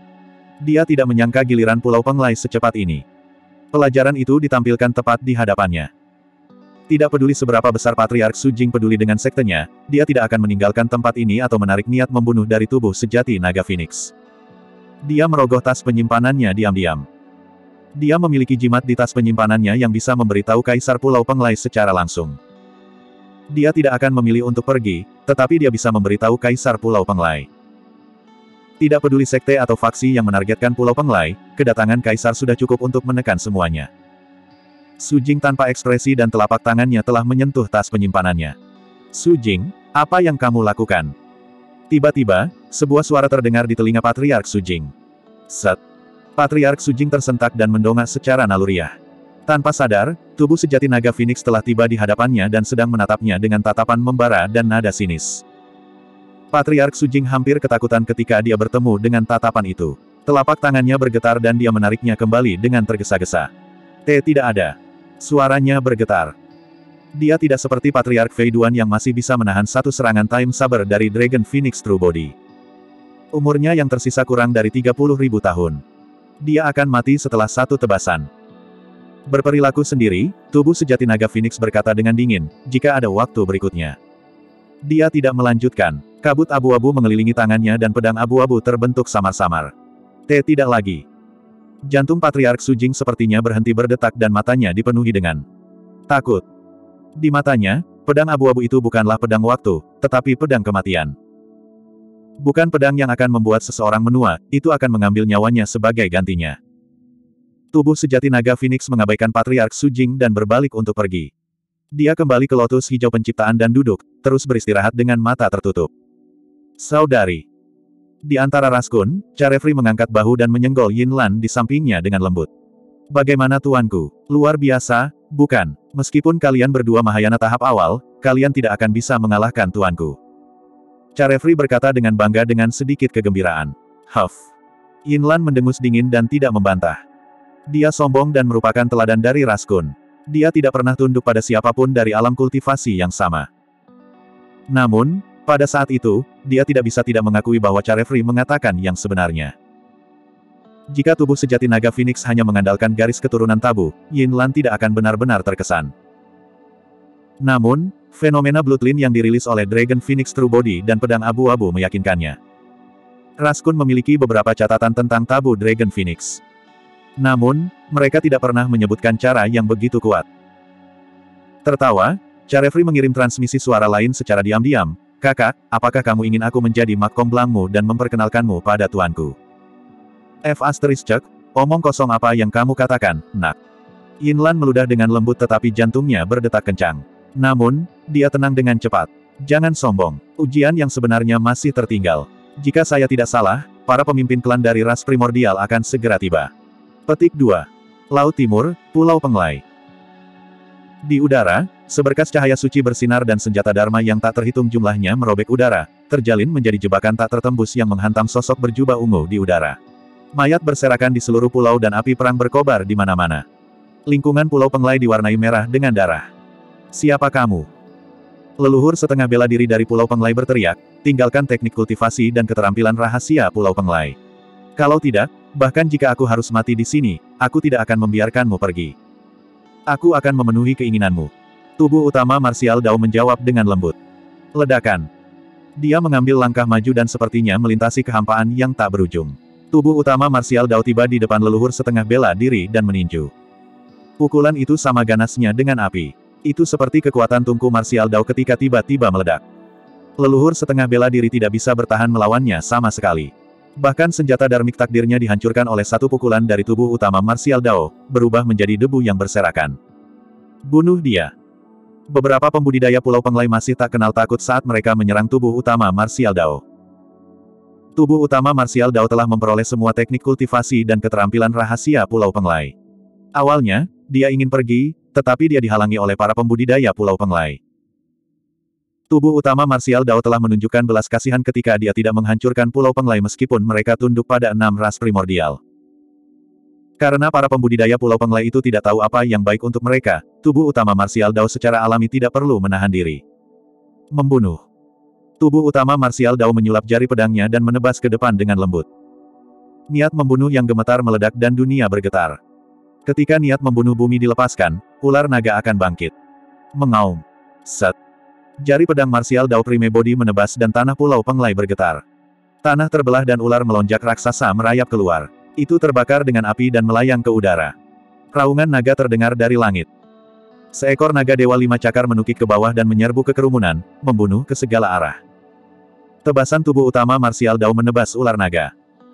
Dia tidak menyangka giliran Pulau Penglai secepat ini. Pelajaran itu ditampilkan tepat di hadapannya. Tidak peduli seberapa besar Patriark Sujing peduli dengan sektenya, dia tidak akan meninggalkan tempat ini atau menarik niat membunuh dari tubuh sejati naga Phoenix. Dia merogoh tas penyimpanannya diam-diam. Dia memiliki jimat di tas penyimpanannya yang bisa memberitahu Kaisar Pulau Penglai secara langsung. Dia tidak akan memilih untuk pergi, tetapi dia bisa memberitahu Kaisar Pulau Penglai. Tidak peduli sekte atau faksi yang menargetkan Pulau Penglai, kedatangan Kaisar sudah cukup untuk menekan semuanya. Sujing tanpa ekspresi dan telapak tangannya telah menyentuh tas penyimpanannya. Sujing, apa yang kamu lakukan? Tiba-tiba, sebuah suara terdengar di telinga Patriark Sujing. Set. Patriark Sujing tersentak dan mendongak secara naluriah. Tanpa sadar, tubuh sejati naga Phoenix telah tiba di hadapannya dan sedang menatapnya dengan tatapan membara dan nada sinis. Patriark Sujing hampir ketakutan ketika dia bertemu dengan tatapan itu. Telapak tangannya bergetar dan dia menariknya kembali dengan tergesa-gesa. Tidak ada. Suaranya bergetar. Dia tidak seperti Patriark Fei Duan yang masih bisa menahan satu serangan Time Saber dari Dragon Phoenix True Body. Umurnya yang tersisa kurang dari 30.000 tahun. Dia akan mati setelah satu tebasan. Berperilaku sendiri, tubuh sejati naga Phoenix berkata dengan dingin, jika ada waktu berikutnya. Dia tidak melanjutkan. Kabut abu-abu mengelilingi tangannya dan pedang abu-abu terbentuk samar-samar. Tidak lagi. Jantung Patriark Sujing sepertinya berhenti berdetak dan matanya dipenuhi dengan takut. Di matanya, pedang abu-abu itu bukanlah pedang waktu, tetapi pedang kematian. Bukan pedang yang akan membuat seseorang menua, itu akan mengambil nyawanya sebagai gantinya. Tubuh sejati naga Phoenix mengabaikan Patriark Sujing dan berbalik untuk pergi. Dia kembali ke lotus hijau penciptaan dan duduk, terus beristirahat dengan mata tertutup. Saudari. Di antara Raskun, Carefree mengangkat bahu dan menyenggol Yin Lan di sampingnya dengan lembut. Bagaimana tuanku? Luar biasa, bukan? Meskipun kalian berdua Mahayana tahap awal, kalian tidak akan bisa mengalahkan tuanku. Carefree berkata dengan bangga dengan sedikit kegembiraan. Huff. Yin Lan mendengus dingin dan tidak membantah. Dia sombong dan merupakan teladan dari Raskun. Dia tidak pernah tunduk pada siapapun dari alam kultivasi yang sama. Namun, pada saat itu, dia tidak bisa tidak mengakui bahwa Carefree mengatakan yang sebenarnya. Jika tubuh sejati naga Phoenix hanya mengandalkan garis keturunan tabu, Yin Lan tidak akan benar-benar terkesan. Namun, fenomena Bloodline yang dirilis oleh Dragon Phoenix True Body dan pedang abu-abu meyakinkannya. Raskun memiliki beberapa catatan tentang tabu Dragon Phoenix. Namun, mereka tidak pernah menyebutkan cara yang begitu kuat. Tertawa, Carefree mengirim transmisi suara lain secara diam-diam. Kakak, apakah kamu ingin aku menjadi makom belangmu dan memperkenalkanmu pada tuanku? Omong kosong apa yang kamu katakan, nak? Yin Lan meludah dengan lembut tetapi jantungnya berdetak kencang. Namun, dia tenang dengan cepat. Jangan sombong. Ujian yang sebenarnya masih tertinggal. Jika saya tidak salah, para pemimpin klan dari ras primordial akan segera tiba. Petik 2. Laut Timur, Pulau Penglai. Di udara, seberkas cahaya suci bersinar dan senjata Dharma yang tak terhitung jumlahnya merobek udara, terjalin menjadi jebakan tak tertembus yang menghantam sosok berjubah ungu di udara. Mayat berserakan di seluruh pulau dan api perang berkobar di mana-mana. Lingkungan Pulau Penglai diwarnai merah dengan darah. Siapa kamu? Leluhur setengah bela diri dari Pulau Penglai berteriak, tinggalkan teknik kultivasi dan keterampilan rahasia Pulau Penglai. Kalau tidak, bahkan jika aku harus mati di sini, aku tidak akan membiarkanmu pergi. Aku akan memenuhi keinginanmu. Tubuh utama Martial Dao menjawab dengan lembut. Ledakan. Dia mengambil langkah maju dan sepertinya melintasi kehampaan yang tak berujung. Tubuh utama Martial Dao tiba di depan leluhur setengah bela diri dan meninju. Pukulan itu sama ganasnya dengan api. Itu seperti kekuatan tungku Martial Dao ketika tiba-tiba meledak. Leluhur setengah bela diri tidak bisa bertahan melawannya sama sekali. Bahkan senjata darmik takdirnya dihancurkan oleh satu pukulan dari tubuh utama Martial Dao, berubah menjadi debu yang berserakan. Bunuh dia. Beberapa pembudidaya Pulau Penglai masih tak kenal takut saat mereka menyerang tubuh utama Martial Dao. Tubuh utama Martial Dao telah memperoleh semua teknik kultivasi dan keterampilan rahasia Pulau Penglai. Awalnya, dia ingin pergi, tetapi dia dihalangi oleh para pembudidaya Pulau Penglai. Tubuh utama Martial Dao telah menunjukkan belas kasihan ketika dia tidak menghancurkan Pulau Penglai meskipun mereka tunduk pada 6 ras primordial. Karena para pembudidaya Pulau Penglai itu tidak tahu apa yang baik untuk mereka, tubuh utama Martial Dao secara alami tidak perlu menahan diri. Membunuh. Tubuh utama Martial Dao menyulap jari pedangnya dan menebas ke depan dengan lembut. Niat membunuh yang gemetar meledak dan dunia bergetar. Ketika niat membunuh bumi dilepaskan, ular naga akan bangkit. Mengaum. Set. Jari pedang Martial Dao Prime Body menebas dan tanah Pulau Penglai bergetar. Tanah terbelah dan ular melonjak raksasa merayap keluar. Itu terbakar dengan api dan melayang ke udara. Raungan naga terdengar dari langit. Seekor naga Dewa 5 Cakar menukik ke bawah dan menyerbu ke kerumunan, membunuh ke segala arah. Tebasan tubuh utama Martial Dao menebas ular naga.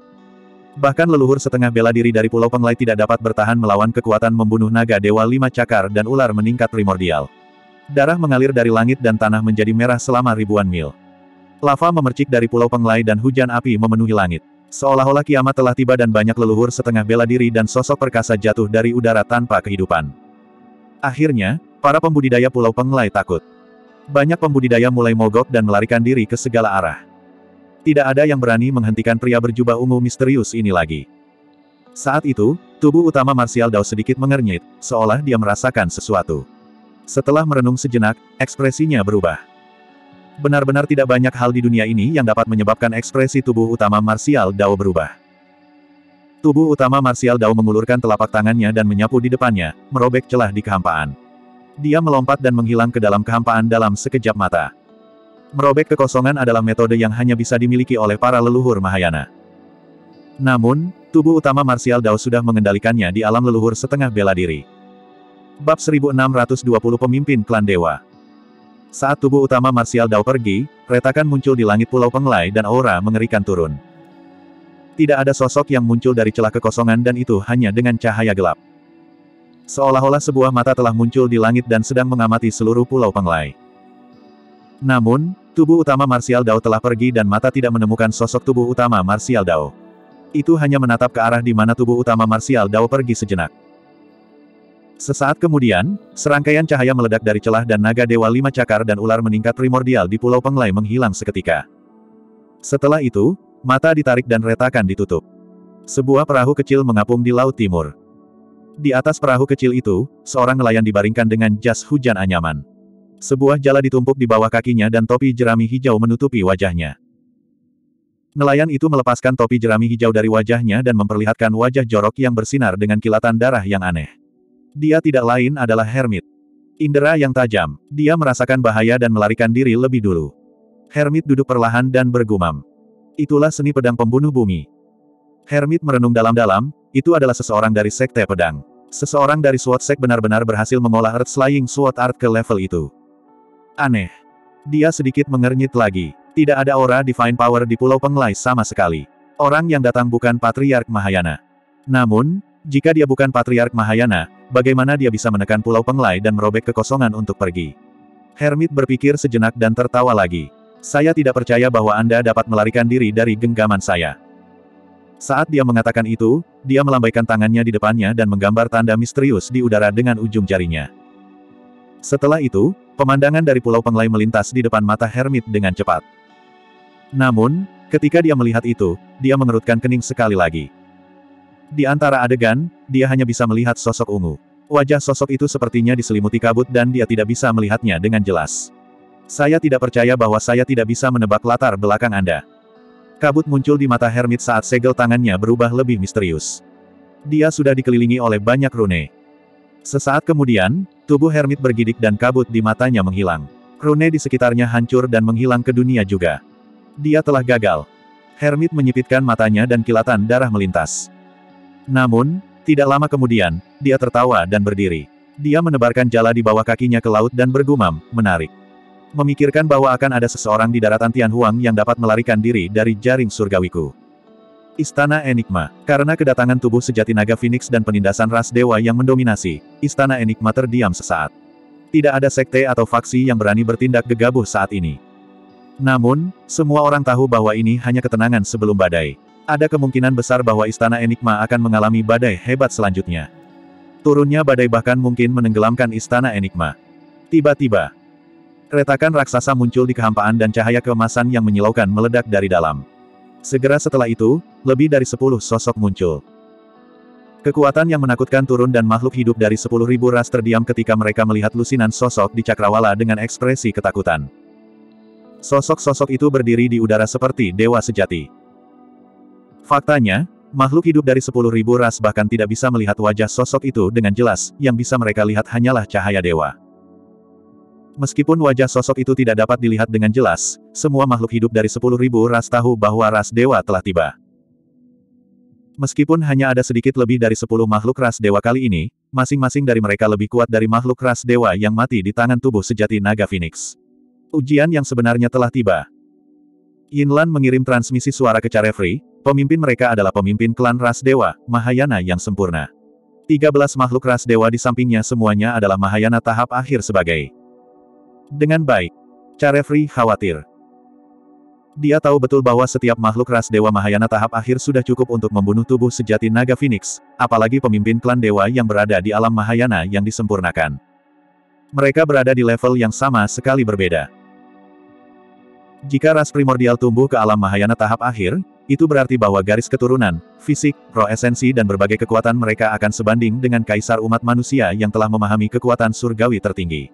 Bahkan leluhur setengah bela diri dari Pulau Penglai tidak dapat bertahan melawan kekuatan membunuh naga Dewa 5 Cakar dan ular meningkat primordial. Darah mengalir dari langit dan tanah menjadi merah selama ribuan mil. Lava memercik dari Pulau Penglai dan hujan api memenuhi langit. Seolah-olah kiamat telah tiba dan banyak leluhur setengah bela diri dan sosok perkasa jatuh dari udara tanpa kehidupan. Akhirnya, para pembudidaya Pulau Penglai takut. Banyak pembudidaya mulai mogok dan melarikan diri ke segala arah. Tidak ada yang berani menghentikan pria berjubah ungu misterius ini lagi. Saat itu, tubuh utama Martial Dao sedikit mengernyit, seolah dia merasakan sesuatu. Setelah merenung sejenak, ekspresinya berubah. Benar-benar tidak banyak hal di dunia ini yang dapat menyebabkan ekspresi tubuh utama Martial Dao berubah. Tubuh utama Martial Dao mengulurkan telapak tangannya dan menyapu di depannya, merobek celah di kehampaan. Dia melompat dan menghilang ke dalam kehampaan dalam sekejap mata. Merobek kekosongan adalah metode yang hanya bisa dimiliki oleh para leluhur Mahayana. Namun, tubuh utama Martial Dao sudah mengendalikannya di alam leluhur setengah bela diri. Bab 1620 Pemimpin Klan Dewa. Saat tubuh utama Martial Dao pergi, retakan muncul di langit Pulau Penglai dan aura mengerikan turun. Tidak ada sosok yang muncul dari celah kekosongan dan itu hanya dengan cahaya gelap. Seolah-olah sebuah mata telah muncul di langit dan sedang mengamati seluruh Pulau Penglai. Namun, tubuh utama Martial Dao telah pergi dan mata tidak menemukan sosok tubuh utama Martial Dao. Itu hanya menatap ke arah di mana tubuh utama Martial Dao pergi sejenak. Sesaat kemudian, serangkaian cahaya meledak dari celah dan naga Dewa 5 Cakar dan ular meningkat primordial di Pulau Penglai menghilang seketika. Setelah itu, mata ditarik dan retakan ditutup. Sebuah perahu kecil mengapung di Laut Timur. Di atas perahu kecil itu, seorang nelayan dibaringkan dengan jas hujan anyaman. Sebuah jala ditumpuk di bawah kakinya dan topi jerami hijau menutupi wajahnya. Nelayan itu melepaskan topi jerami hijau dari wajahnya dan memperlihatkan wajah jorok yang bersinar dengan kilatan darah yang aneh. Dia tidak lain adalah Hermit. Indera yang tajam, dia merasakan bahaya dan melarikan diri lebih dulu. Hermit duduk perlahan dan bergumam. Itulah seni pedang pembunuh bumi. Hermit merenung dalam-dalam, itu adalah seseorang dari Sekte Pedang. Seseorang dari Sword Sect benar-benar berhasil mengolah Earth Slaying Sword Art ke level itu. Aneh. Dia sedikit mengernyit lagi. Tidak ada aura Divine Power di Pulau Penglai sama sekali. Orang yang datang bukan Patriark Mahayana. Namun, jika dia bukan Patriark Mahayana, bagaimana dia bisa menekan Pulau Penglai dan merobek kekosongan untuk pergi? Hermit berpikir sejenak dan tertawa lagi. Saya tidak percaya bahwa Anda dapat melarikan diri dari genggaman saya. Saat dia mengatakan itu, dia melambaikan tangannya di depannya dan menggambar tanda misterius di udara dengan ujung jarinya. Setelah itu, pemandangan dari Pulau Penglai melintas di depan mata Hermit dengan cepat. Namun, ketika dia melihat itu, dia mengerutkan kening sekali lagi. Di antara adegan, dia hanya bisa melihat sosok ungu. Wajah sosok itu sepertinya diselimuti kabut dan dia tidak bisa melihatnya dengan jelas. Saya tidak percaya bahwa saya tidak bisa menebak latar belakang Anda. Kabut muncul di mata Hermit saat segel tangannya berubah lebih misterius. Dia sudah dikelilingi oleh banyak rune. Sesaat kemudian, tubuh Hermit bergidik dan kabut di matanya menghilang. Rune di sekitarnya hancur dan menghilang ke dunia juga. Dia telah gagal. Hermit menyipitkan matanya dan kilatan darah melintas. Namun, tidak lama kemudian, dia tertawa dan berdiri. Dia menebarkan jala di bawah kakinya ke laut dan bergumam, menarik. Memikirkan bahwa akan ada seseorang di daratan Tianhuang yang dapat melarikan diri dari jaring surgawiku. Istana Enigma. Karena kedatangan tubuh sejati naga Phoenix dan penindasan ras dewa yang mendominasi, Istana Enigma terdiam sesaat. Tidak ada sekte atau faksi yang berani bertindak gegabah saat ini. Namun, semua orang tahu bahwa ini hanya ketenangan sebelum badai. Ada kemungkinan besar bahwa Istana Enigma akan mengalami badai hebat selanjutnya. Turunnya badai bahkan mungkin menenggelamkan Istana Enigma. Tiba-tiba, retakan raksasa muncul di kehampaan dan cahaya keemasan yang menyilaukan meledak dari dalam. Segera setelah itu, lebih dari 10 sosok muncul. Kekuatan yang menakutkan turun dan makhluk hidup dari 10.000 ras terdiam ketika mereka melihat lusinan sosok di cakrawala dengan ekspresi ketakutan. Sosok-sosok itu berdiri di udara seperti dewa sejati. Faktanya, makhluk hidup dari 10.000 ras bahkan tidak bisa melihat wajah sosok itu dengan jelas, yang bisa mereka lihat hanyalah cahaya dewa. Meskipun wajah sosok itu tidak dapat dilihat dengan jelas, semua makhluk hidup dari 10.000 ras tahu bahwa ras dewa telah tiba. Meskipun hanya ada sedikit lebih dari 10 makhluk ras dewa kali ini, masing-masing dari mereka lebih kuat dari makhluk ras dewa yang mati di tangan tubuh sejati naga Phoenix. Ujian yang sebenarnya telah tiba. Yinlan mengirim transmisi suara ke Carefree, pemimpin mereka adalah pemimpin klan ras dewa, Mahayana yang sempurna. 13 makhluk ras dewa di sampingnya semuanya adalah Mahayana tahap akhir sebagai dengan baik. Carefree khawatir. Dia tahu betul bahwa setiap makhluk ras dewa Mahayana tahap akhir sudah cukup untuk membunuh tubuh sejati naga Phoenix, apalagi pemimpin klan dewa yang berada di alam Mahayana yang disempurnakan. Mereka berada di level yang sama sekali berbeda. Jika ras primordial tumbuh ke alam Mahayana tahap akhir, itu berarti bahwa garis keturunan, fisik, roh esensi dan berbagai kekuatan mereka akan sebanding dengan kaisar umat manusia yang telah memahami kekuatan surgawi tertinggi.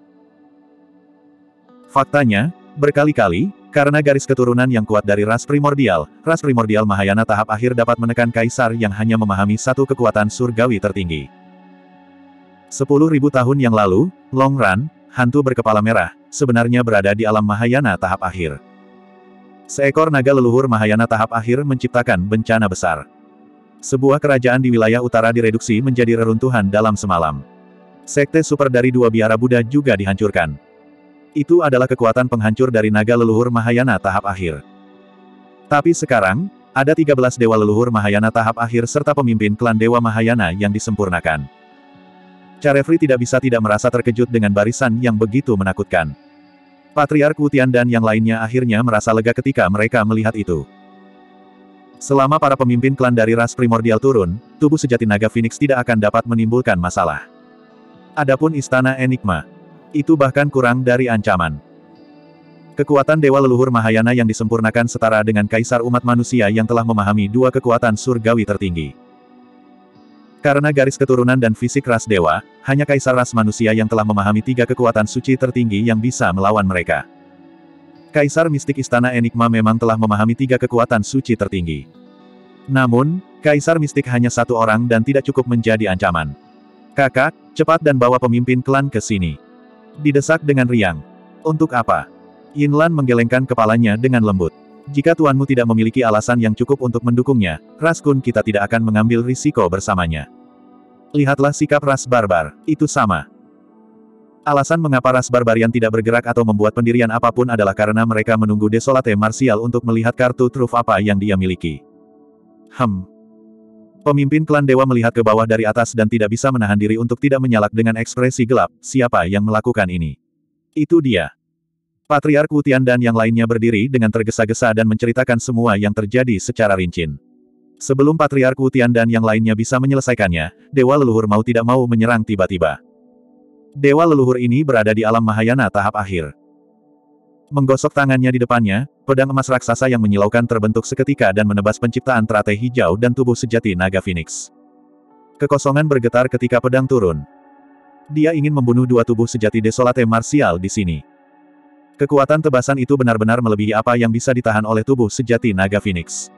Faktanya, berkali-kali, karena garis keturunan yang kuat dari ras primordial Mahayana tahap akhir dapat menekan kaisar yang hanya memahami satu kekuatan surgawi tertinggi. 10.000 tahun yang lalu, Long Ran, hantu berkepala merah, sebenarnya berada di alam Mahayana tahap akhir. Seekor naga leluhur Mahayana tahap akhir menciptakan bencana besar. Sebuah kerajaan di wilayah utara direduksi menjadi reruntuhan dalam semalam. Sekte super dari dua biara Buddha juga dihancurkan. Itu adalah kekuatan penghancur dari naga leluhur Mahayana tahap akhir. Tapi sekarang, ada 13 dewa leluhur Mahayana tahap akhir serta pemimpin klan dewa Mahayana yang disempurnakan. Carefree tidak bisa tidak merasa terkejut dengan barisan yang begitu menakutkan. Patriark Wu Tian dan yang lainnya akhirnya merasa lega ketika mereka melihat itu. Selama para pemimpin klan dari ras primordial turun, tubuh sejati naga Phoenix tidak akan dapat menimbulkan masalah. Adapun Istana Enigma, itu bahkan kurang dari ancaman. Kekuatan dewa leluhur Mahayana yang disempurnakan setara dengan kaisar umat manusia yang telah memahami dua kekuatan surgawi tertinggi. Karena garis keturunan dan fisik ras dewa, hanya kaisar ras manusia yang telah memahami tiga kekuatan suci tertinggi yang bisa melawan mereka. Kaisar mistik Istana Enigma memang telah memahami tiga kekuatan suci tertinggi. Namun, kaisar mistik hanya satu orang dan tidak cukup menjadi ancaman. Kakak, cepat dan bawa pemimpin klan ke sini. Didesak dengan riang. Untuk apa? Yinlan menggelengkan kepalanya dengan lembut. Jika tuanmu tidak memiliki alasan yang cukup untuk mendukungnya, ras Kun kita tidak akan mengambil risiko bersamanya. Lihatlah sikap ras barbar, itu sama. Alasan mengapa ras barbarian tidak bergerak atau membuat pendirian apapun adalah karena mereka menunggu Desolate Martial untuk melihat kartu truf apa yang dia miliki. Pemimpin klan dewa melihat ke bawah dari atas dan tidak bisa menahan diri untuk tidak menyalak dengan ekspresi gelap. Siapa yang melakukan ini? Itu dia. Patriark Wu Tian dan yang lainnya berdiri dengan tergesa-gesa dan menceritakan semua yang terjadi secara rinci. Sebelum Patriark Wu Tian dan yang lainnya bisa menyelesaikannya, Dewa Leluhur mau tidak mau menyerang tiba-tiba. Dewa Leluhur ini berada di alam Mahayana tahap akhir. Menggosok tangannya di depannya, pedang emas raksasa yang menyilaukan terbentuk seketika dan menebas penciptaan teratai hijau dan tubuh sejati naga Phoenix. Kekosongan bergetar ketika pedang turun. Dia ingin membunuh dua tubuh sejati Desolate Martial di sini. Kekuatan tebasan itu benar-benar melebihi apa yang bisa ditahan oleh tubuh sejati Naga Phoenix.